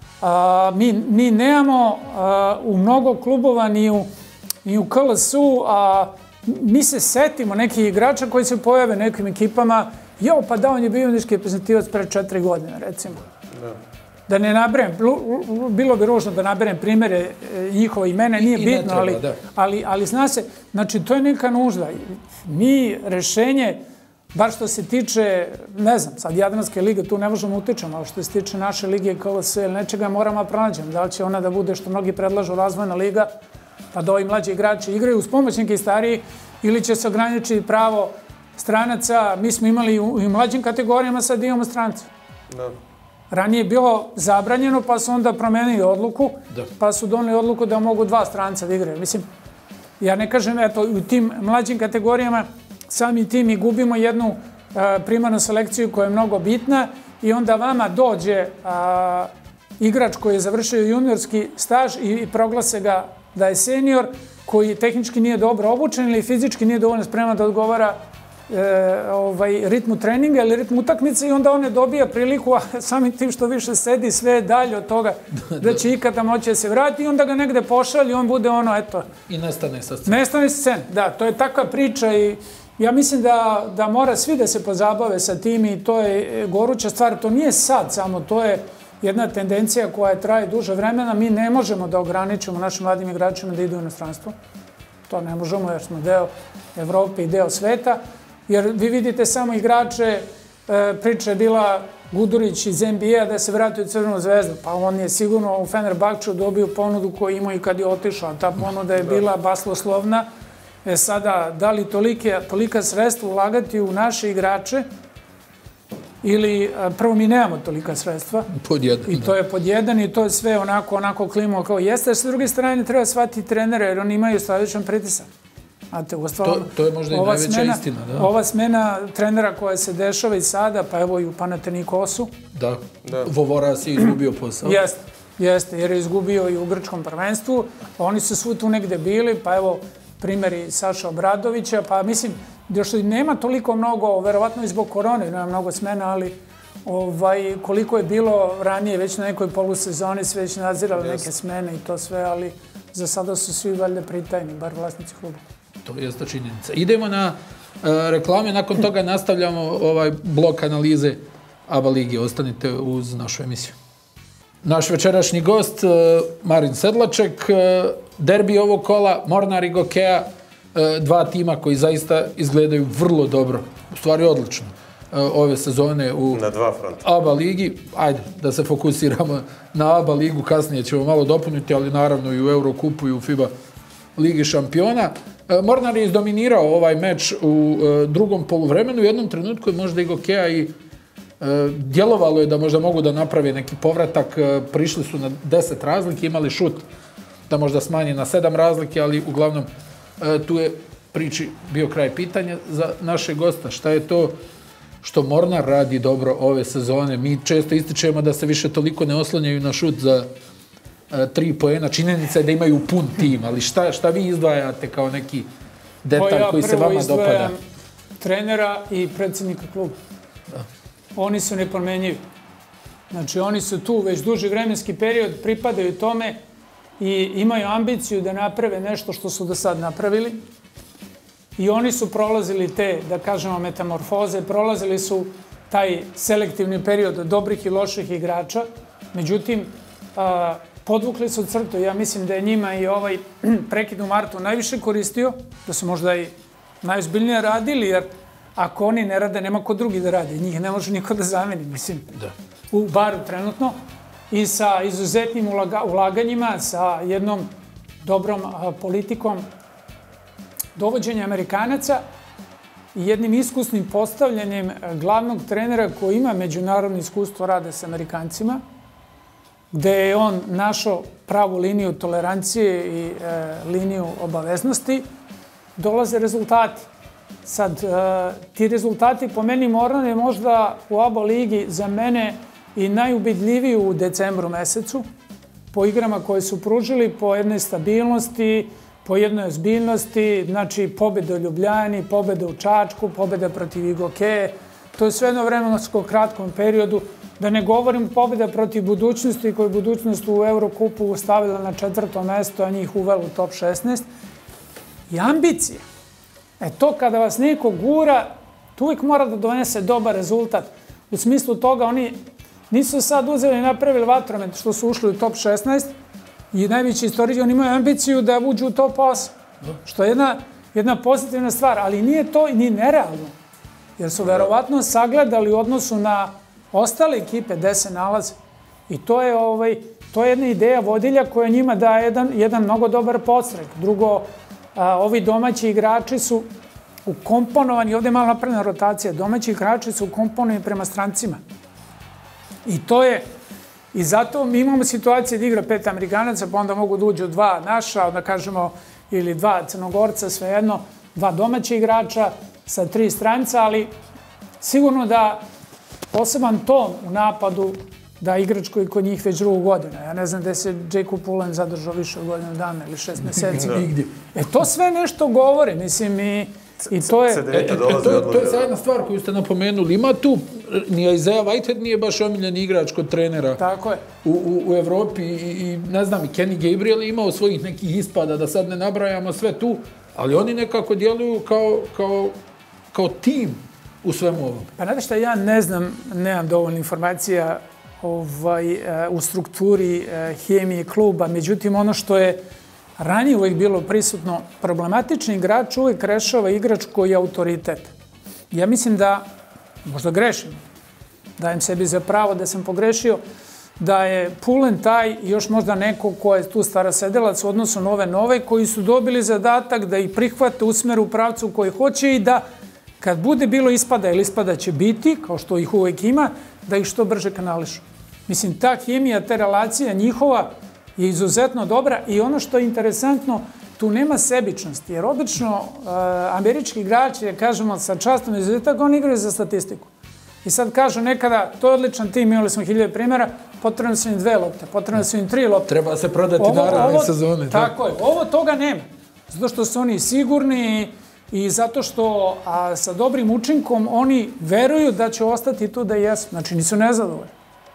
A, mi, mi nemamo a, u mnogo klubova ni u, ni u K L S-u, a mi se setimo nekih igrača koji se pojave nekim ekipama. Jo, pa da, on je bio juniorski reprezentativac pre četiri godine, recimo. Da, da ne naberem, bilo bi ružno da naberem primere njihova imena, nije I, bitno, treba, ali, ali, ali zna se, znači to je neka nužda. Mi rešenje, bar što se tiče, ne znam, sad Jadranske lige, tu ne možemo utičemo, ali što se tiče naše lige K L S ili nečega moramo pronađem. Da li će ona da bude, što mnogi predlažu, razvojna liga, pa da ovi mlađi igrači igraju uz pomoć nekih stariji, ili će se ograničiti pravo stranaca. Mi smo imali u mlađim kategorijama, sad imamo stranca. Da. Ranije je bilo zabranjeno, pa su onda promenili odluku, da. Pa su doneli odluku da mogu dva stranca da igraju. Mislim, ja ne kažem, eto, u tim mlađim kategorijama sami tim i gubimo jednu a, primarnu selekciju koja je mnogo bitna i onda vama dođe a, igrač koji je završio juniorski staž i, i proglase ga da je senior, koji tehnički nije dobro obučen ili fizički nije dovoljno spreman da odgovara E, ovaj, ritmu treninga ili ritmu utakmice i onda on ne dobija priliku, a samim tim što više sedi sve dalje od toga da će ikada moći da se vrati i onda ga negde pošalje i on bude ono, eto... I nestane sa scene. Nestane sa scene, da, to je takva priča i ja mislim da, da mora svi da se pozabave sa tim i to je goruća stvar. To nije sad samo, to je jedna tendencija koja traje duže vremena. Mi ne možemo da ograničimo našim mladim igračima da idu u inostranstvo. To ne možemo jer smo deo Evrope i deo sveta. Jer vi vidite samo igrače, priča je bila Gudurić iz N B A da se vrati u Crvenu zvezdu. Pa on je sigurno u Fenerbahčeu dobio ponudu koju imao i kad je otišao. Ta ponuda je bila basnoslovna. E sada, da li tolike, tolika sredstva ulagati u naše igrače ili prvo mi nemamo tolika sredstva. Pod jedan. I to je pod jedan i to je sve onako, onako klimo kao jeste. A s druge strane treba shvatiti trenere jer oni imaju stravičan pritisak. Znate, to, to je možda i najveća smena, istina, da. Ova smena trenera koja se dešava i sada, pa evo i u Panathinaikosu. Da, da. Vovoras je izgubio posao. Jeste, jeste, jer je izgubio i u grčkom prvenstvu. Oni su svu tu negde bili, pa evo primjeri Saša Obradovića, pa mislim, još nema toliko mnogo, verovatno i zbog korone, nema mnogo smena, ali ovaj, koliko je bilo ranije, već na nekoj polusezoni sve već nadzirali neke smene i to sve, ali za sada su svi valjda pritajni, bar vlasnici kluba. To je jeste činjenica. Idemo na uh, reklame, nakon toga nastavljamo ovaj blok analize A B A lige. Ostanite uz našu emisiju. Naš večerašnji gost, uh, Marin Sedlaček, uh, derbi ovog kola, Mornar i Gokeja, uh, dva tima koji zaista izgledaju vrlo dobro, u stvari odlično. ove sezone u na dva fronta. A B A ligi. Ajde, da se fokusiramo na A B A ligu, kasnije ćemo malo dopuniti, ali naravno i u Eurokupu i u FIBA ligi šampiona. Mornar je izdominirao ovaj meč u drugom poluvremenu. U jednom trenutku je možda i Gokeja i djelovalo je da možda mogu da naprave neki povratak. Prišli su na deset razlike, imali šut da možda smanji na sedam razlike, ali uglavnom tu je priči bio kraj. Pitanja za naše gosta. Šta je to što Mornar radi dobro ove sezone? Mi često ističemo da se više toliko ne oslanjaju na šut za tri poena. Činjenica je da imaju pun tim, ali šta, šta vi izdvajate kao neki detalj koji se vama dopada? Ja prvo izdvajam trenera i predsjednika kluba. Da. Oni su nepromenjivi. Znači, oni su tu već duži vremenski period, pripadaju tome i imaju ambiciju da naprave nešto što su do sad napravili. I oni su prolazili te, da kažemo, metamorfoze, prolazili su taj selektivni period dobrih i loših igrača. Međutim, a, podvukli su crtu. Ja mislim da je njima i ovaj prekid u martu najviše koristio, da su možda i najozbiljnije radili, jer ako oni ne rade, nema ko drugi da radi. Njih ne može niko da zameni, mislim, da. U baru trenutno. I sa izuzetnim ulaga, ulaganjima, sa jednom dobrom a, politikom dovođenja Amerikanaca i jednim iskusnim postavljanjem glavnog trenera koji ima međunarodno iskustvo rada s Amerikancima, gde je on našao pravu liniju tolerancije i e, liniju obaveznosti, dolaze rezultati. Sad, e, ti rezultati po meni Mornar je možda u A B A ligi za mene i najubedljiviji u decembru mesecu, po igrama koje su pružili, po jednoj stabilnosti, po jednoj ozbiljnosti, znači pobjede u Ljubljani, pobjede u Čačku, pobjede protiv Igokeje. To je sve jedno vremensko kratkom periodu. Da ne govorim pobjeda protiv budućnosti koju je budućnost u Eurokupu stavila na četvrto mesto, a njih uvela u top šesnaest. I ambicije. E to kada vas neko gura, tu uvijek mora da donese dobar rezultat. U smislu toga oni nisu sad uzeli i napravili vatromet što su ušli u top šesnaest i najveći istoričari, oni imaju ambiciju da uđu u top osam. Što je jedna, jedna pozitivna stvar, ali nije to ni nerealno. Jer su verovatno sagledali u odnosu na ostale ekipe gde se nalaze. I to je, ovaj, to je jedna ideja vodilja koja njima daje jedan, jedan mnogo dobar podstrek. Drugo, a, ovi domaći igrači su ukomponovani, ovdje je malo napravljena rotacija, domaći igrači su ukomponovani prema strancima. I to je, i zato mi imamo situacije da igra pet Amerikanaca, pa onda mogu da uđu dva naša, da kažemo, ili dva Crnogorca, svejedno, dva domaća igrača sa tri stranca, ali sigurno da poseban ton u napadu da igrač koji kod njih već drugu godinu. Ja ne znam gde se Jacob Pullen zadržao više od godinu dana ili šest meseci. E to sve nešto govori, mislim, i I to je, e, e, to, to je zadnja stvar koju ste napomenuli. Ima tu, ni Isaiah Whitehead nije baš omiljeni igrač kod trenera. Tako je. U, u, u Evropi i, i ne znam, i Kenny Gabriel imao svojih nekih ispada, da sad ne nabrajamo sve tu, ali oni nekako djeluju kao, kao, kao tim u svemu ovom. Pa znate šta, ja ne znam, nemam dovoljno informacija ovaj, u strukturi hemije kluba, međutim ono što je ranije uvijek bilo prisutno, problematični igrač uvijek rešava igrač koji je autoritet. Ja mislim da, možda grešim, dajem sebi za pravo da sam pogrešio, da je Pullen taj i još možda neko ko je tu starasedelac u odnosu na ove nove, koji su dobili zadatak da ih prihvate, usmeru u pravcu koji hoće i da kad bude bilo ispada ili ispada će biti, kao što ih uvijek ima, da ih što brže kanališu. Mislim, ta hemija, ta relacija njihova je izuzetno dobra i ono što je interesantno, tu nema sebičnosti, jer obično uh, američki igrači, kažemo sa častom izuzetak, oni igraju za statistiku. I sad kažu nekada, to je odličan tim, imali smo hiljade primjera, potrebno su im dve lopte, potrebno su im tri lopte. Treba se prodati naravne sezone. Tako je, ovo toga nema. Zato što su oni sigurni i zato što a, sa dobrim učinkom oni veruju da će ostati tu da jesu. Znači nisu nezadovoljni.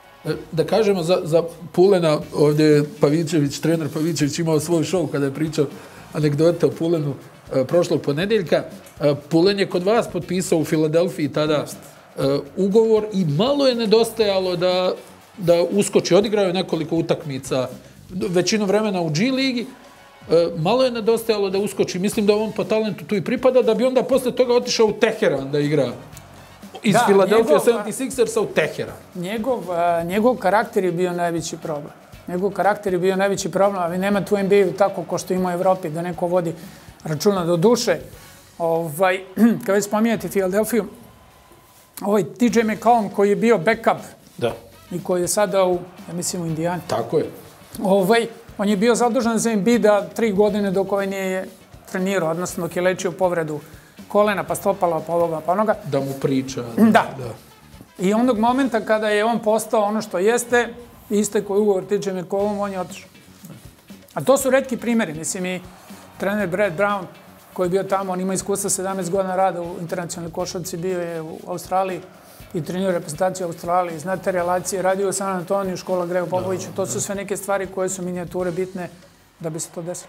Da kažemo za, za Pulena, ovdje je Pavićević, trener Pavićević imao svoj show kada je pričao anegdote o Pulenu e, prošlog ponedeljka. E, Pulen je kod vas potpisao u Filadelfiji tada e, ugovor i malo je nedostajalo da, da uskoči. Odigrao je nekoliko utakmica, većinu vremena u G ligi. E, malo je nedostajalo da uskoči. Mislim da on po talentu tu i pripada, da bi onda posle toga otišao u Teheran da igra. iz Philadelphia sedamdeset šestersa u Teheran. Njegov, njegov karakter je bio najveći problem. Njegov karakter je bio najveći problem, ali nema tu N B A-u tako ko što ima u Evropi, da neko vodi računa do duše. Ovaj, kada već spominjate Philadelphia, ovaj T J McCollum koji je bio backup da. I koji je sada u, ja mislim, u Indijani. Tako je. Ovaj, on je bio zadužen za Embida tri godine dok ovaj nije trenirao, odnosno dok je lečio povredu kolena, pa stopala, pa ovoga, pa onoga. Da mu priča. Da. da. I onog momenta kada je on postao ono što jeste, istekao ugovor T J McCollum, on je otišao. A to su retki primjeri. Mislim i trener Brad Brown, koji je bio tamo, on ima iskustva sedamnaest godina rada u internacionalnoj košarci, bio je u Australiji i trenirao reprezentaciju u Australiji, zna te relacije, radio u San Antoniju, škola Grego Popovića. To su sve neke stvari koje su minijature bitne da bi se to desilo.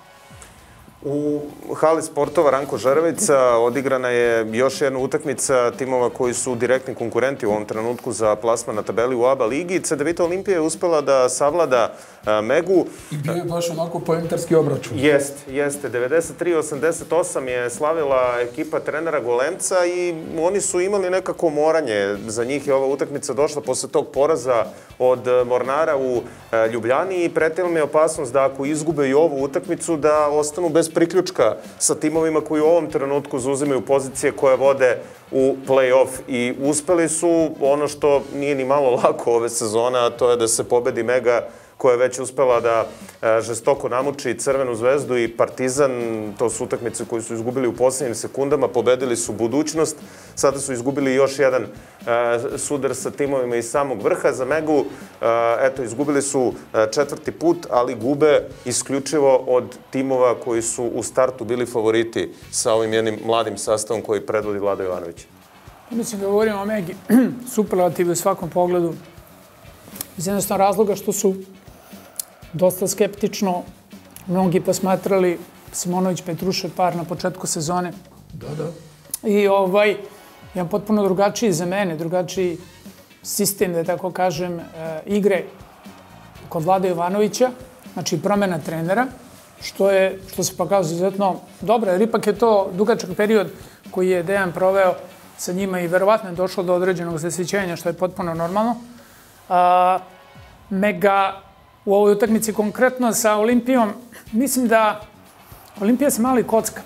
U hali sportova Ranko Žeravica odigrana je još jedna utakmica timova koji su direktni konkurenti u ovom trenutku za plasman na tabeli u A B A ligi. Cedevita Olimpija je uspela da savlada Megu. I bio je baš onako poentarski obračun. Jeste, jeste. devedeset tri osamdeset osam je slavila ekipa trenera Golemca i oni su imali nekako moranje. Za njih je ova utakmica došla posle tog poraza od Mornara u Ljubljani i pretila mi je opasnost da ako izgube i ovu utakmicu da ostanu bez priključka sa timovima koji u ovom trenutku zauzimaju pozicije koje vode u play-off i uspeli su ono što nije ni malo lako ove sezone, a to je da se pobedi Mega koja je već uspela da žestoko namuči Crvenu zvezdu i Partizan. To su utakmice koje su izgubili u posljednjim sekundama, pobedili su budućnost. Sada su izgubili još jedan sudar sa timovima iz samog vrha. Za Megu, eto, izgubili su četvrti put, ali gube isključivo od timova koji su u startu bili favoriti sa ovim jednim mladim sastavom koji predvodi Vlada Jovanović. Mislim da govorimo o Megi superlativu u svakom pogledu. Iz jednostavnog razloga što su dosta skeptično mnogi posmatrali Simonović-Petrušev par na početku sezone. Da, da. I ovaj, jedan potpuno drugačiji za mene, drugačiji sistem, da tako kažem, igre kod Vlada Jovanovića, znači promjena trenera, što je, što se pokazuje izuzetno dobro, jer ipak je to dugačak period koji je Dejan proveo sa njima i verovatno je došlo do određenog zasjećenja, što je potpuno normalno. A, Mega u ovoj utakmici konkretno sa Olimpijom, mislim da Olimpija se malo i kocka.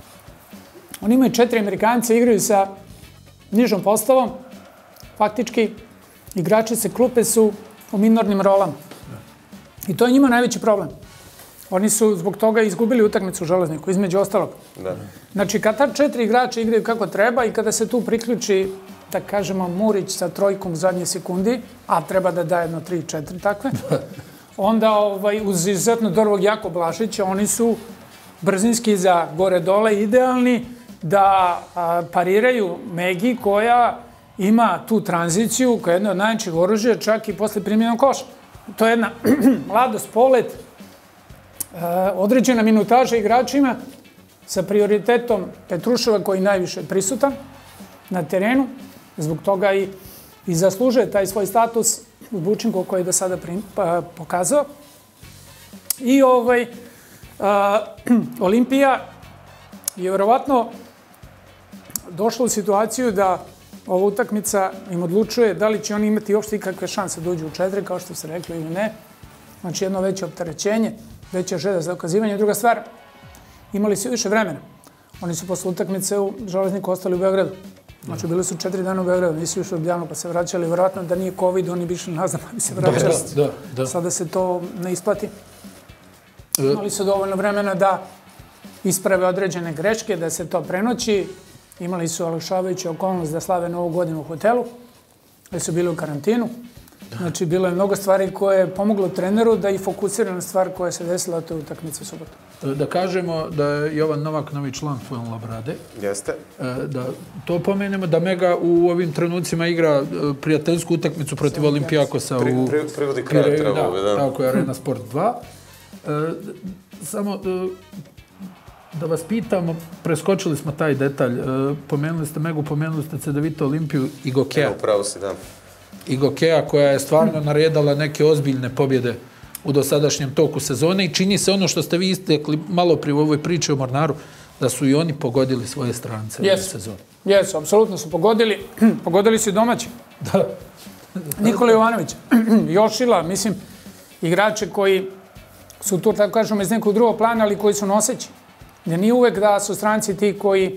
Oni imaju četiri Amerikanci, igraju sa nižom postavom, faktički igrači se klupe su u minornim rolama. I to je njima najveći problem. Oni su zbog toga izgubili utakmicu u Železniku, između ostalog. Da. Znači, kad ta četiri igrača igraju kako treba i kada se tu priključi, da kažemo, Murić sa trojkom u zadnje sekundi, a treba da da jedno tri, četiri takve, onda ovaj, uz izuzetno dobrog Jako Blažića, oni su brzinski za gore-dole idealni da a, pariraju Megi koja ima tu tranziciju koja je jedna od najjačih oružja čak i posle primjenog koša. To je jedna mladost, polet, a, određena minutaža igračima sa prioritetom Petruševa koji je najviše prisutan na terenu. Zbog toga i, i zaslužuje taj svoj status Bučinko koji je do sada prim, pa, pokazao. I ovaj, a, Olimpija je vjerovatno došla u situaciju da ova utakmica im odlučuje da li će oni imati uopšte ikakve šanse da uđu u četiri, kao što se rekli ili ne. Znači jedno veće opterećenje, veća želja za dokazivanje. Druga stvar, imali su više vremena. Oni su posle utakmice u Železniku ostali u Beogradu. Znači, bili su četiri dana u Beogradu, nisu išli u Ljubljanu pa se vraćali. Vjerojatno da nije COVID, oni bi išli nazad pa bi se vraćali. Da, da, da. Sada se to ne isplati. Imali su dovoljno vremena da isprave određene greške, da se to prenoći. Imali su olakšavajuću okolnost da slave Novu godinu u hotelu, da su bili u karantinu. Znači, bilo je mnogo stvari koje je pomoglo treneru da i fokusira na stvar koja se desila od te utakmice u subotu. Da kažemo da je Jovan Novak novi član Fuenlabrade. Jeste. Da to pomenemo, da Mega u ovim trenucima igra prijateljsku utakmicu protiv Olimpijakosa u Privodi kraj trebalo bi, da. Tako je, Arena Sport dva. Samo da vas pitamo, preskočili smo taj detalj. Pomenuli ste Megu, pomenuli ste Cedevita Olimpiju i Gokea. Evo, pravo si, da. I Gokea koja je stvarno naredala neke ozbiljne pobjede u dosadašnjem toku sezone i čini se ono što ste vi istekli malo prije u ovoj priči o Mornaru, da su i oni pogodili svoje strance u sezoni. Jesu, apsolutno su pogodili. Pogodili su i domaći. Da. Nikola Jovanović, Jošila, mislim, igrače koji su tu, tako kažemo, iz nekog drugog plana, ali koji su noseći. Jer nije uvek da su stranci ti koji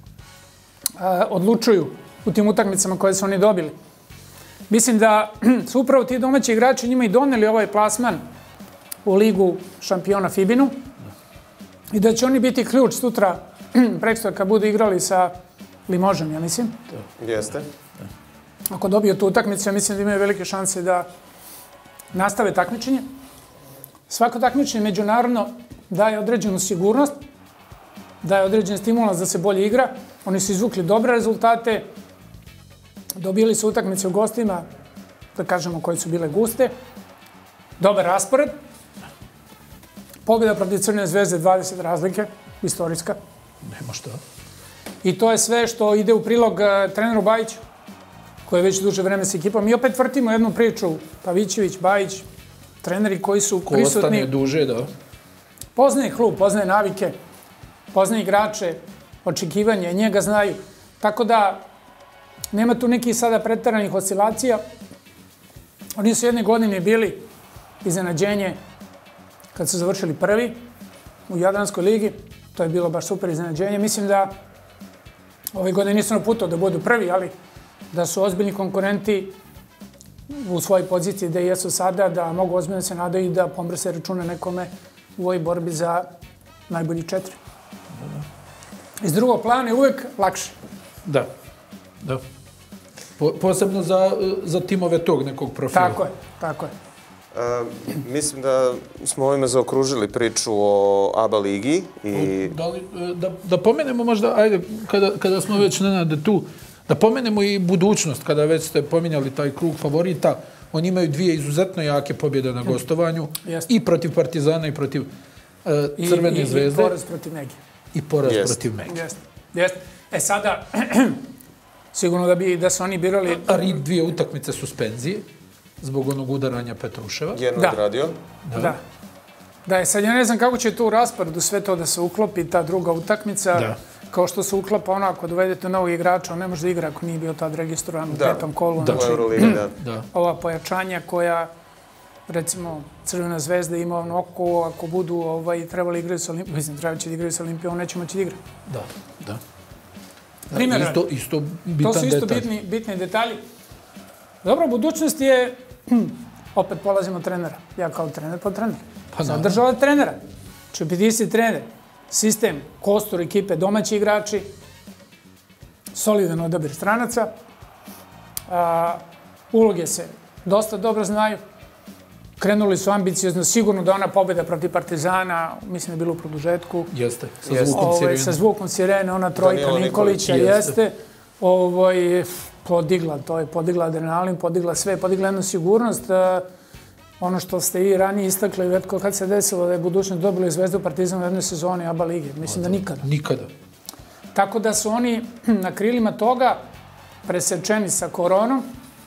a, odlučuju u tim utakmicama koje su oni dobili. Mislim da su upravo ti domaći igrači njima i doneli ovaj plasman u ligu šampiona Fibinu i da će oni biti ključ sutra, preksutra kad budu igrali sa Limožem, ja mislim. Jeste. Ako dobiju tu utakmicu, ja mislim da imaju velike šanse da nastave takmičenje. Svako takmičenje međunarodno daje određenu sigurnost, daje određen stimulans da se bolje igra. Oni su izvukli dobre rezultate, dobili su utakmice u gostima, da kažemo, koje su bile guste. Dobar raspored. Pobjeda protiv Crvene zvezde, dvadeset razlike, istorijska. Nema šta. I to je sve što ide u prilog uh, treneru Bajiću, koji je već duže vreme s ekipom. Mi opet vrtimo jednu priču, Pavićević, Bajić, treneri koji su Ko prisutni. Ko ostane duže, da. Poznaje klub, poznaje navike, poznaje igrače, očekivanje, njega znaju. Tako da nema tu nekih sada preteranih oscilacija. Oni su jedne godine bili iznenađenje kad su završili prvi u Jadranskoj ligi. To je bilo baš super iznenađenje. Mislim da ove godine nisu na putu da budu prvi, ali da su ozbiljni konkurenti u svojoj poziciji da jesu sada, da mogu ozbiljno se nadaju i da pomrse računa nekome u ovoj borbi za najbolji četiri. Iz drugog plana je uvek lakše. Da, da. Po, posebno za, za timove tog nekog profila. Tako je, tako je. Uh, mislim da smo ovime zaokružili priču o A B A ligi i... Da, li, da, da pomenemo možda, ajde, kada, kada smo već Nenade tu, da pomenemo i budućnost, kada već ste pominjali taj krug favorita, oni imaju dvije izuzetno jake pobjede na gostovanju, Jeste. i protiv Partizana i protiv uh, Crvene I, i, zvezde. I poraz protiv Megi. I poraz Jeste. protiv Megi. Jeste, jeste. E sada, sigurno da bi da su oni birali... A i dvije utakmice suspenzije zbog onog udaranja Petruševa. Jedno Da. odradio. Da. da. Da, je sad ja ne znam kako će to u rasporedu sve to da se uklopi, ta druga utakmica. Da. Kao što se uklapa ono, ako dovedete novog igrača, on ne može da igra ako nije bio tad registrovan u Da. petom kolu. Da. U Znači, Euroligi, da. Da. ova pojačanja koja, recimo, Crvena zvezda ima ono oko, ako budu ovaj, trebali igrati sa Olimpijom, mislim, treba će da igrati sa Olimpijom, on neće moći da igra. Da, da. Da, Primjer, isto, isto bitan to su isto detalj. bitni, bitni detalji. Dobro, budućnost je, opet polazimo od trenera. Ja kao trener, pa trener. Pa Zadržava trenera. Će biti isti trener. Sistem, kostur ekipe, domaći igrači, solidan odabir stranaca. A, uloge se dosta dobro znaju. Krenuli su ambiciozno, sigurno da ona pobjeda protiv Partizana, mislim da je bilo u produžetku. Jeste, sa Jeste. zvukom Ovaj, sirene. sa zvukom sirene, ona trojka Danilo Nikolića, Nikolić, jeste. jeste. Ovaj, podigla, to je podigla adrenalin, podigla sve, podigla jednu sigurnost. E, ono što ste i ranije istakli, vetko kad se desilo da je budućnost dobili Zvezdu Partizan u jednoj sezoni A B A lige. Mislim da nikada. Nikada. Tako da su oni na krilima toga presečeni sa koronom,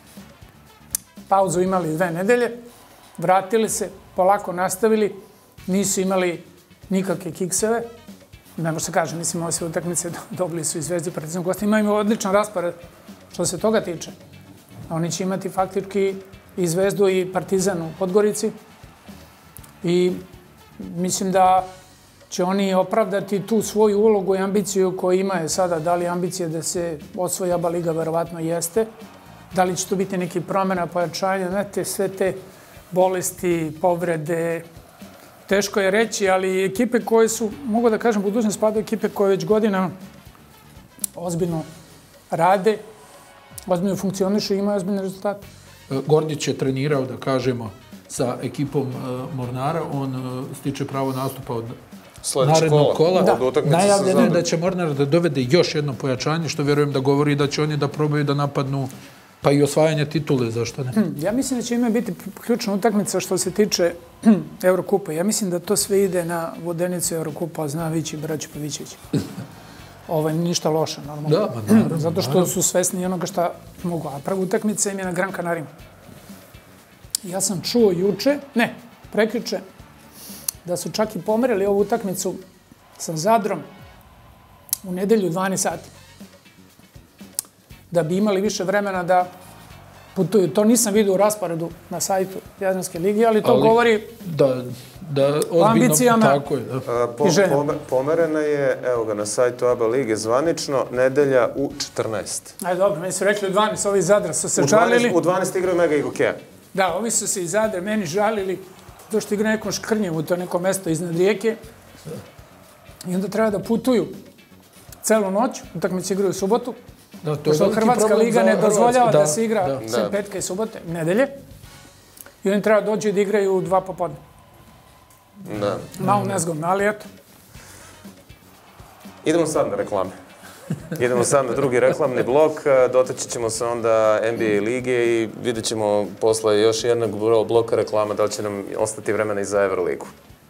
pauzu imali dve nedelje, vratili se, polako nastavili, nisu imali nikakve kikseve, ne može se kaže, nisu imali sve utakmice, dobili su i Zvezdu Partizan gosti. Imaju odličan raspored što se toga tiče. Oni će imati faktički i Zvezdu i Partizan u Podgorici i mislim da će oni opravdati tu svoju ulogu i ambiciju koju imaju sada. Da li ambicije da se osvoji A B A liga, verovatno jeste. Da li će tu biti neki promjena, pojačanja, znate, sve te bolesti, povrede, teško je reći, ali ekipe koje su, mogu da kažem, budućnost spadaju ekipe koje već godinama ozbiljno rade, ozbiljno funkcionišu i imaju ozbiljne rezultate. Gordić je trenirao, da kažemo, sa ekipom uh, Mornara. On uh, stiče pravo nastupa od Sljedeće narednog kola. Da. Od utakmice sa Najavljeno je Zadrom. da će Mornar da dovede još jedno pojačanje, što vjerujem da govori da će oni da probaju da napadnu pa i osvajanje titule, zašto ne? Ja mislim da će ime biti ključna utakmica što se tiče Eurokupa. Ja mislim da to sve ide na vodenicu Eurokupa, zna Vići i Braću Pavićević. Ovo je ništa loše, normalno. Da, ma naravno, Zato što su svesni onoga šta mogu. A prva utakmica im je na Gran Canarima. Ja sam čuo juče, ne, prekjuče, da su čak i pomerili ovu utakmicu sa Zadrom u nedelju dvanaest sati. da bi imali više vremena da putuju. To nisam vidio u rasporedu na sajtu Jadranske lige, ali to ali, govori da, da, o ambicijama tako je, da. po, i željama. Pome, pomerena je, evo ga, na sajtu A B A lige zvanično, nedelja u četrnaest. Ajde, dobro, meni su rekli u dvanaest, ovi iz Zadra su se žalili. U dvanaest igraju Mega i Hokeja. Da, ovi su se iz Zadra meni žalili to što igra nekom Škrnjevu, to je neko mesto iznad rijeke. I onda treba da putuju celu noć, utakmice igraju u subotu. Da, to je Hrvatska liga ne dozvoljava da, da se igra da. sve petka i subote, nedelje. I oni treba dođu da igraju u dva popodne. Da. Malo nezgodno, ali eto. Idemo sad na reklame. Idemo sad na drugi reklamni blok, dotaći ćemo se onda N B A lige i vidjet ćemo posle još jednog bloka reklama da li će nam ostati vremena i za Euroligu.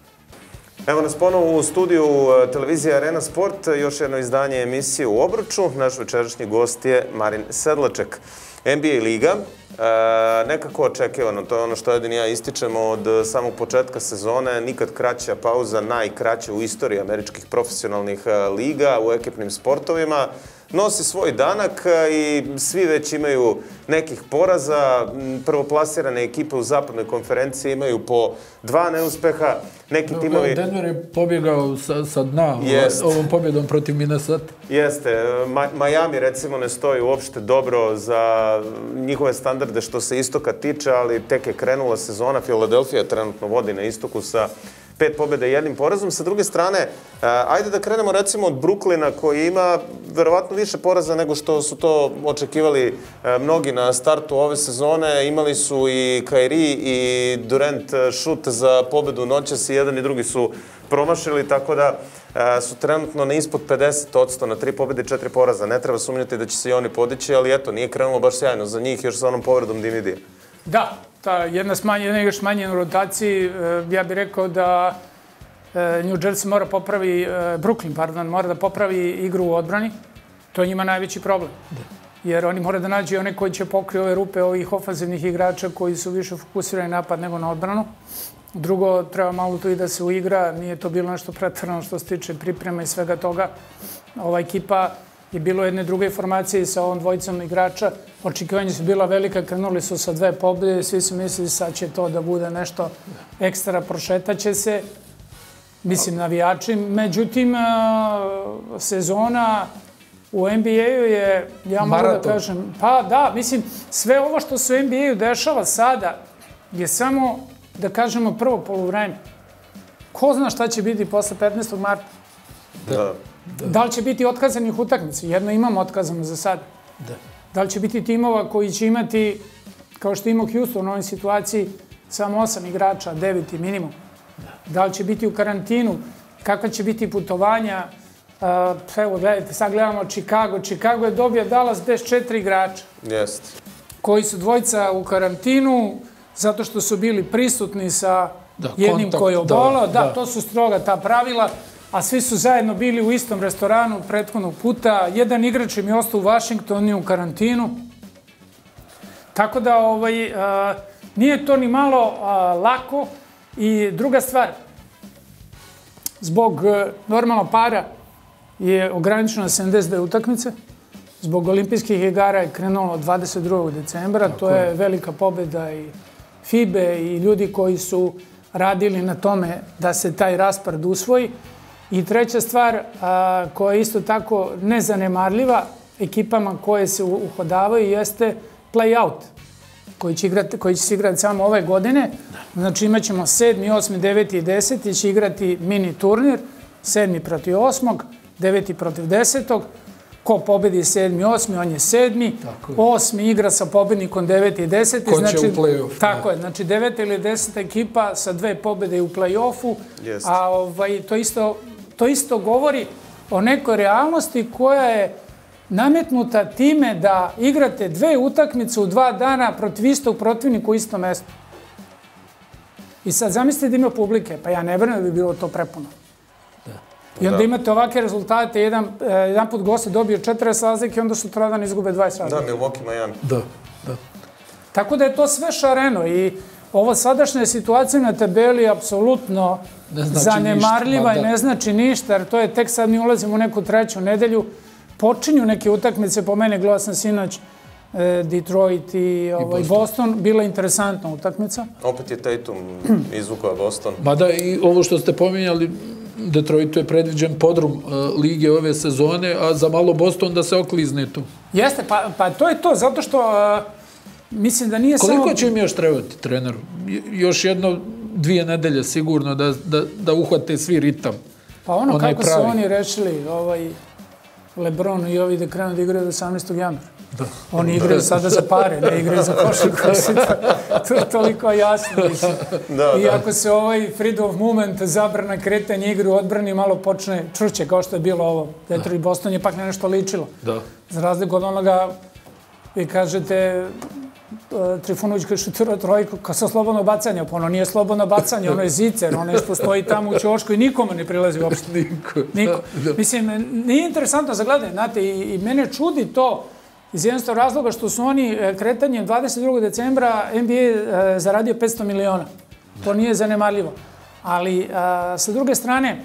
Evo nas ponovo u studiju televizije Arena Sport, još jedno izdanje emisije U obruču. Naš večerašnji gost je Marin Sedlaček. N B A liga, e, nekako očekivano, to je ono što jedin ja ističemo od samog početka sezone, nikad kraća pauza, najkraća u istoriji američkih profesionalnih liga u ekipnim sportovima. Nosi svoj danak i svi već imaju nekih poraza. Prvoplasirane ekipe u zapadnoj konferenciji imaju po dva neuspeha. Neki no, timovi... Denver je pobjegao sa, sa dna Jest. ovom pobjedom protiv Minnesota. Jeste. Ma Miami recimo ne stoji uopšte dobro za njihove standarde što se istoka tiče, ali tek je krenula sezona. Philadelphia trenutno vodi na istoku sa pet pobjeda i jednim porazom. Sa druge strane, ajde da krenemo recimo od Brooklyna koji ima verovatno više poraza nego što su to očekivali mnogi na startu ove sezone. Imali su i Kyrie i Durant šut za pobjedu noćas i jedan i drugi su promašili, tako da su trenutno na ispod pedeset posto na tri pobjede i četiri poraza. Ne treba sumnjati da će se i oni podići, ali eto, nije krenulo baš sjajno za njih još sa onom povredom Dinvidija. Da, ta jedna smanjena, još smanjena u rotaciji, ja bih rekao da New Jersey mora popravi, Brooklyn, pardon, mora da popravi igru u odbrani. To je njima najveći problem. Jer oni mora da nađe one koji će pokriti ove rupe ovih ofanzivnih igrača koji su više fokusirani napad nego na odbranu. Drugo, treba malo tu i da se uigra. Nije to bilo nešto pretjerano što se tiče priprema i svega toga. Ova ekipa je bilo jedne druge formacije sa ovom dvojicom igrača. Očekivanje su bila velika, krenuli su sa dve pobjede, svi su mislili sad će to da bude nešto ekstra, prošetaće se, mislim navijači. Međutim, sezona u N B A-u je, ja mogu da kažem, pa da, mislim, sve ovo što se u N B A-u dešava sada je samo, da kažemo, prvo poluvreme. Ko zna šta će biti posle petnaestog marta? Da. Da li će biti otkazanih utakmica? Jedno imamo otkazano za sad. Da. Da li će biti timova koji će imati, kao što ima Houston u ovoj situaciji, samo osam igrača, deveti minimum? Da. Da li će biti u karantinu? Kakva će biti putovanja? Uh, evo, gledajte, sad gledamo Chicago. Chicago je dobio Dallas bez četiri igrača. Jest. Koji su dvojica u karantinu, zato što su bili prisutni sa da, jednim kontakt, koji je obolao. Da, da, da, to su stroga ta pravila. A svi su zajedno bili u istom restoranu prethodnog puta. Jedan igrač im je ostao u Washingtonu i u karantinu. Tako da ovaj, a, nije to ni malo a, lako. I druga stvar, zbog a, normalno para je ograničeno na sedamdeset dve utakmice. Zbog olimpijskih igara je krenulo dvadeset drugog decembra. Tako to je velika pobjeda i F I B E i ljudi koji su radili na tome da se taj raspored usvoji. I treća stvar a, koja je isto tako nezanemarljiva ekipama koje se uhodavaju jeste play-out koji će, igrati, koji će se igrati samo ove godine. Znači imat ćemo sedmi, osmi, deveti i deseti će igrati mini turnir, sedmi protiv osmog, deveti protiv desetog. Ko pobedi sedmi, osmi, on je sedmi. Osmi igra sa pobednikom deveti i deseti. Ko znači, će u play-off. Tako je, znači deveta ili deseta ekipa sa dve pobede u play-offu. Yes. A ovaj, to, isto, to isto govori o nekoj realnosti koja je nametnuta time da igrate dve utakmice u dva dana protiv istog protivnika u istom mestu. I sad zamislite da ima publike, pa ja ne vrem da bi bilo to prepuno. I onda imate ovakve rezultate, jedan, jedan put gosti dobio četrdeset razlike i onda sutradan izgube dvadeset razlike. Da, Milwaukee, Miami. Da, da. Tako da je to sve šareno i ovo sadašnja situacija na tabeli je apsolutno znači zanemarljiva ništa, i ne znači ništa, jer to je tek sad mi ulazimo u neku treću nedelju. počinju neke utakmice, po mene gledao sam sinoć Detroit i Boston, bila interesantna utakmica. Opet je Tatum izvukao Boston. Mada i ovo što ste pominjali, Detroitu je predviđen podrum lige ove sezone, a za malo Boston da se oklizne tu. Jeste, pa to je to, zato što mislim da nije samo... Koliko će im još trebati treneru? Još jedno, dvije nedelje sigurno da uhvate svi ritam. Pa ono kako su oni rešili, LeBron i ovi da krenu da igraju do osamnaestog januara. Oni igraju sada za pare, ne igraju za košarku. To je toliko jasno. I ako se ovaj freedom of movement, zabrana kretanja igre u odbrani malo počne čvrće, kao što je bilo ovo. Detroit i Boston je pak na nešto ličilo. Za razliku od onoga, vi kažete, Trifunović koji šutirao trojku, kao sa slobodno bacanje. Ono nije slobodno bacanje, ono je zicer, ono je što stoji tamo u ćošku i nikome ne prilazi uopšte. Niko. Mislim, nije interesantno za gledanje, znate, i mene čudi to iz jednostavnog razloga što su oni kretanjem dvadeset drugog decembra N B A zaradio petsto miliona. To nije zanemarljivo. Ali, sa druge strane,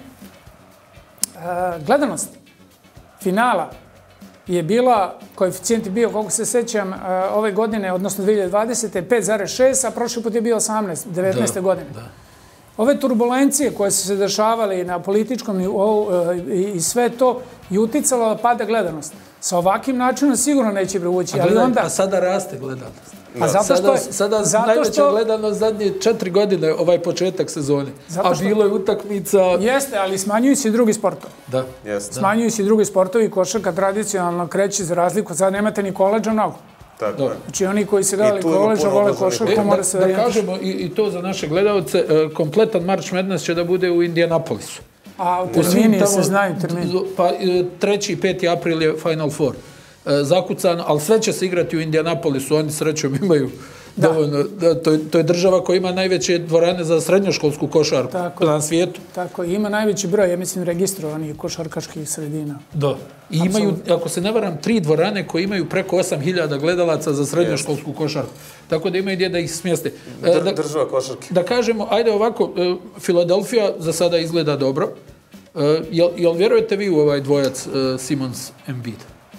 gledanost finala je bila, koeficijent je bio, koliko se sećam, ove godine, odnosno dve hiljade dvadesete. pet zarez šest, a prošli put je bio osamnaest, devetnaeste godine. Ove turbulencije koje su se dešavale na političkom nivou i sve to je uticalo da pada gledanost. Sa ovakvim načinom sigurno neće privući. A sada raste gledanost. Sada najveća gledanost zadnje četiri godine ovaj početak sezone. A bilo je utakmica... Jeste, ali smanjuju se i drugi sportovi. Da. Smanjuju se i drugi sportovi. Košarka tradicionalno kreće za razliku. Sad nemate ni koleđa mnogo. Tako je. Znači oni koji se gledali koleđa vole košarku, mora se... Da kažemo i to za naše gledalce, kompletan March Madness će da bude u Indianapolisu. A termini se znaju, termini. Pa treći i peti april je Final Four zakucan, ali sve će se igrati u Indianapolisu, oni srećom imaju dovoljno. To je država koja ima najveće dvorane za srednjoškolsku košarku na svijetu. Tako, ima najveći broj, ja mislim, registrovanih košarkaških sredina. Da. I imaju, ako se ne varam, tri dvorane koje imaju preko osam hiljada gledalaca za srednjoškolsku košarku. Tako da imaju gdje da ih smjeste. Država košarke. Da kažemo, ajde ovako, Filadelfija za sada izgleda dobro. Jel vjerujete vi u ovaj dvojac Simons-Embiid?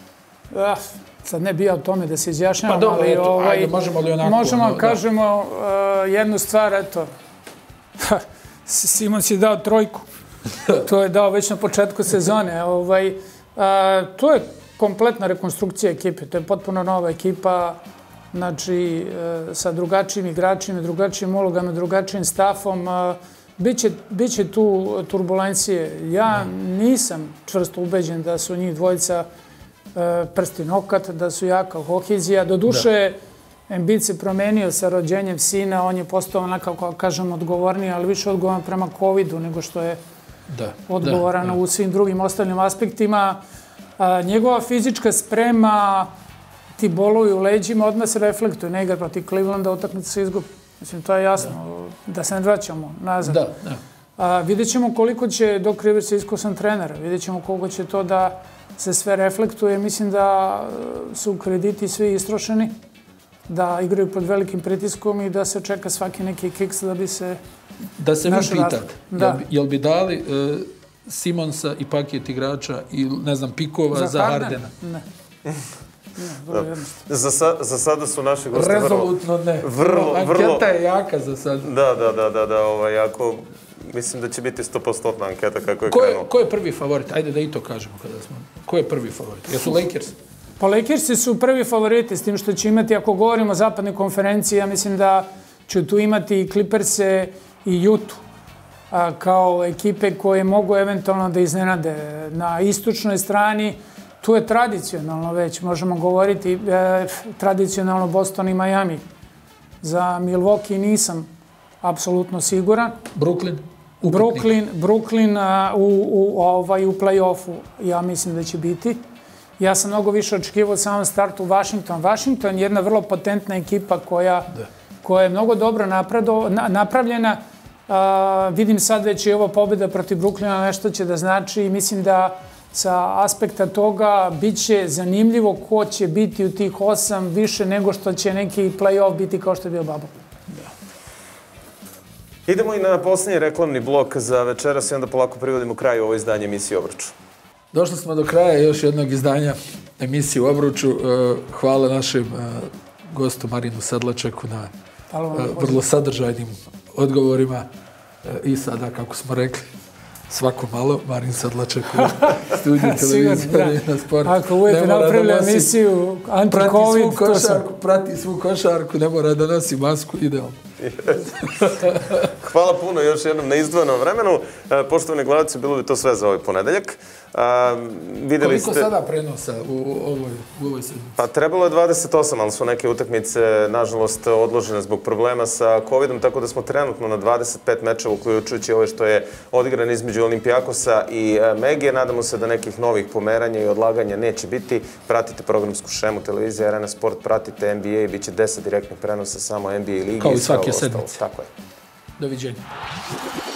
Sad ne bi ja o tome da se izjašnjam, ali možemo li onako... Možemo, kažemo jednu stvar, eto, Simons je dao trojku. To je dao već na početku sezone. To je kompletna rekonstrukcija ekipe, to je potpuno nova ekipa, znači sa drugačijim igračima, drugačijim ulogama, drugačijim stafom. Biće tu turbulencije. Ja nisam čvrsto ubeđen da su njih dvojica prsti nokat, da su jaka kohezija. Doduše, Embiid se promenio sa rođenjem sina, on je postao onako, kako kažem, odgovorniji, ali više odgovoran prema covidu nego što je odgovoran u svim drugim ostalim aspektima. Njegova fizička sprema, ti bolovi u leđima, odmah se reflektuju. Ne igra protiv Clevelanda, utakmica se izgubi. Mislim, to je jasno, da se ne vraćamo nazad. Vidjet ćemo koliko će Doc Rivers iskusan trener, vidjet ćemo koliko će to da se sve reflektuje. Mislim da su krediti svi istrošeni, da igraju pod velikim pritiskom i da se čeka svaki neki kiks da bi se... Da se vi pitate, jel bi dali Simonsa i paket igrača i, ne znam, pikova za Hardena? Ne. Za sada su naši gosti vrlo... Rezolutno ne. Anketa je jaka za sada. Da, da, da, da, da, jako... Mislim da će biti sto posto anketa kako je krenuo. Ko je prvi favorit? Ajde da i to kažemo kada smo. Ko je prvi favorit? Jesu Lakers? Pa Lakersi su prvi favoriti, s tim što će imati, ako govorimo o zapadnoj konferenciji, ja mislim da će tu imati i Clippers-e i Utah kao ekipe koje mogu eventualno da iznenade. Na istočnoj strani tu je tradicionalno već, možemo govoriti, tradicionalno Boston i Miami. Za Milwaukee nisam apsolutno siguran. Brooklyn? Brooklyn, Brooklyn u play-offu, ja mislim da će biti. Ja sam mnogo više očekivao od samom startu Washington. Washington je jedna vrlo potentna ekipa koja je mnogo dobro napravljena. Vidim sad već i ova pobjeda protiv Brooklyna nešto će da znači i mislim da sa aspekta toga bit će zanimljivo ko će biti u tih osam više nego što će neki play-off biti kao što je bio bubble. Idemo i na posljednji reklamni blok za večeras i onda polako privodimo kraju ovo izdanje emisije Obračun. Došli smo do kraja još jednog izdanja emisije u Obruču. Hvala našem gostu Marinu Sedlačeku na vrlo sadržajnim odgovorima. I sada, kako smo rekli, svako malo, Marin Sedlaček u studiju televizije na Sport. Ako budete napravili emisiju anti-covid, prati svu košarku, ne mora da nosi masku, idealno. Hvala puno još jednom na izdvojenom vremenu. Poštovani gledalci, bilo bi to sve za ovaj ponedeljak. Koliko sada prenosa u ovoj sedmici? Pa trebalo je dvadeset osam, ali su neke utakmice, nažalost, odložene zbog problema sa covidom, tako da smo trenutno na dvadeset pet mečeva, uključujući ove što je odigran između Olimpijakosa i Megije. Nadamo se da nekih novih pomeranja i odlaganja neće biti. Pratite programsku šemu televizije Arena Sport, pratite N B A, bit će deset direktnih prenosa samo N B A ligi. Kao i svake sedmice. Tako je. Doviđenja.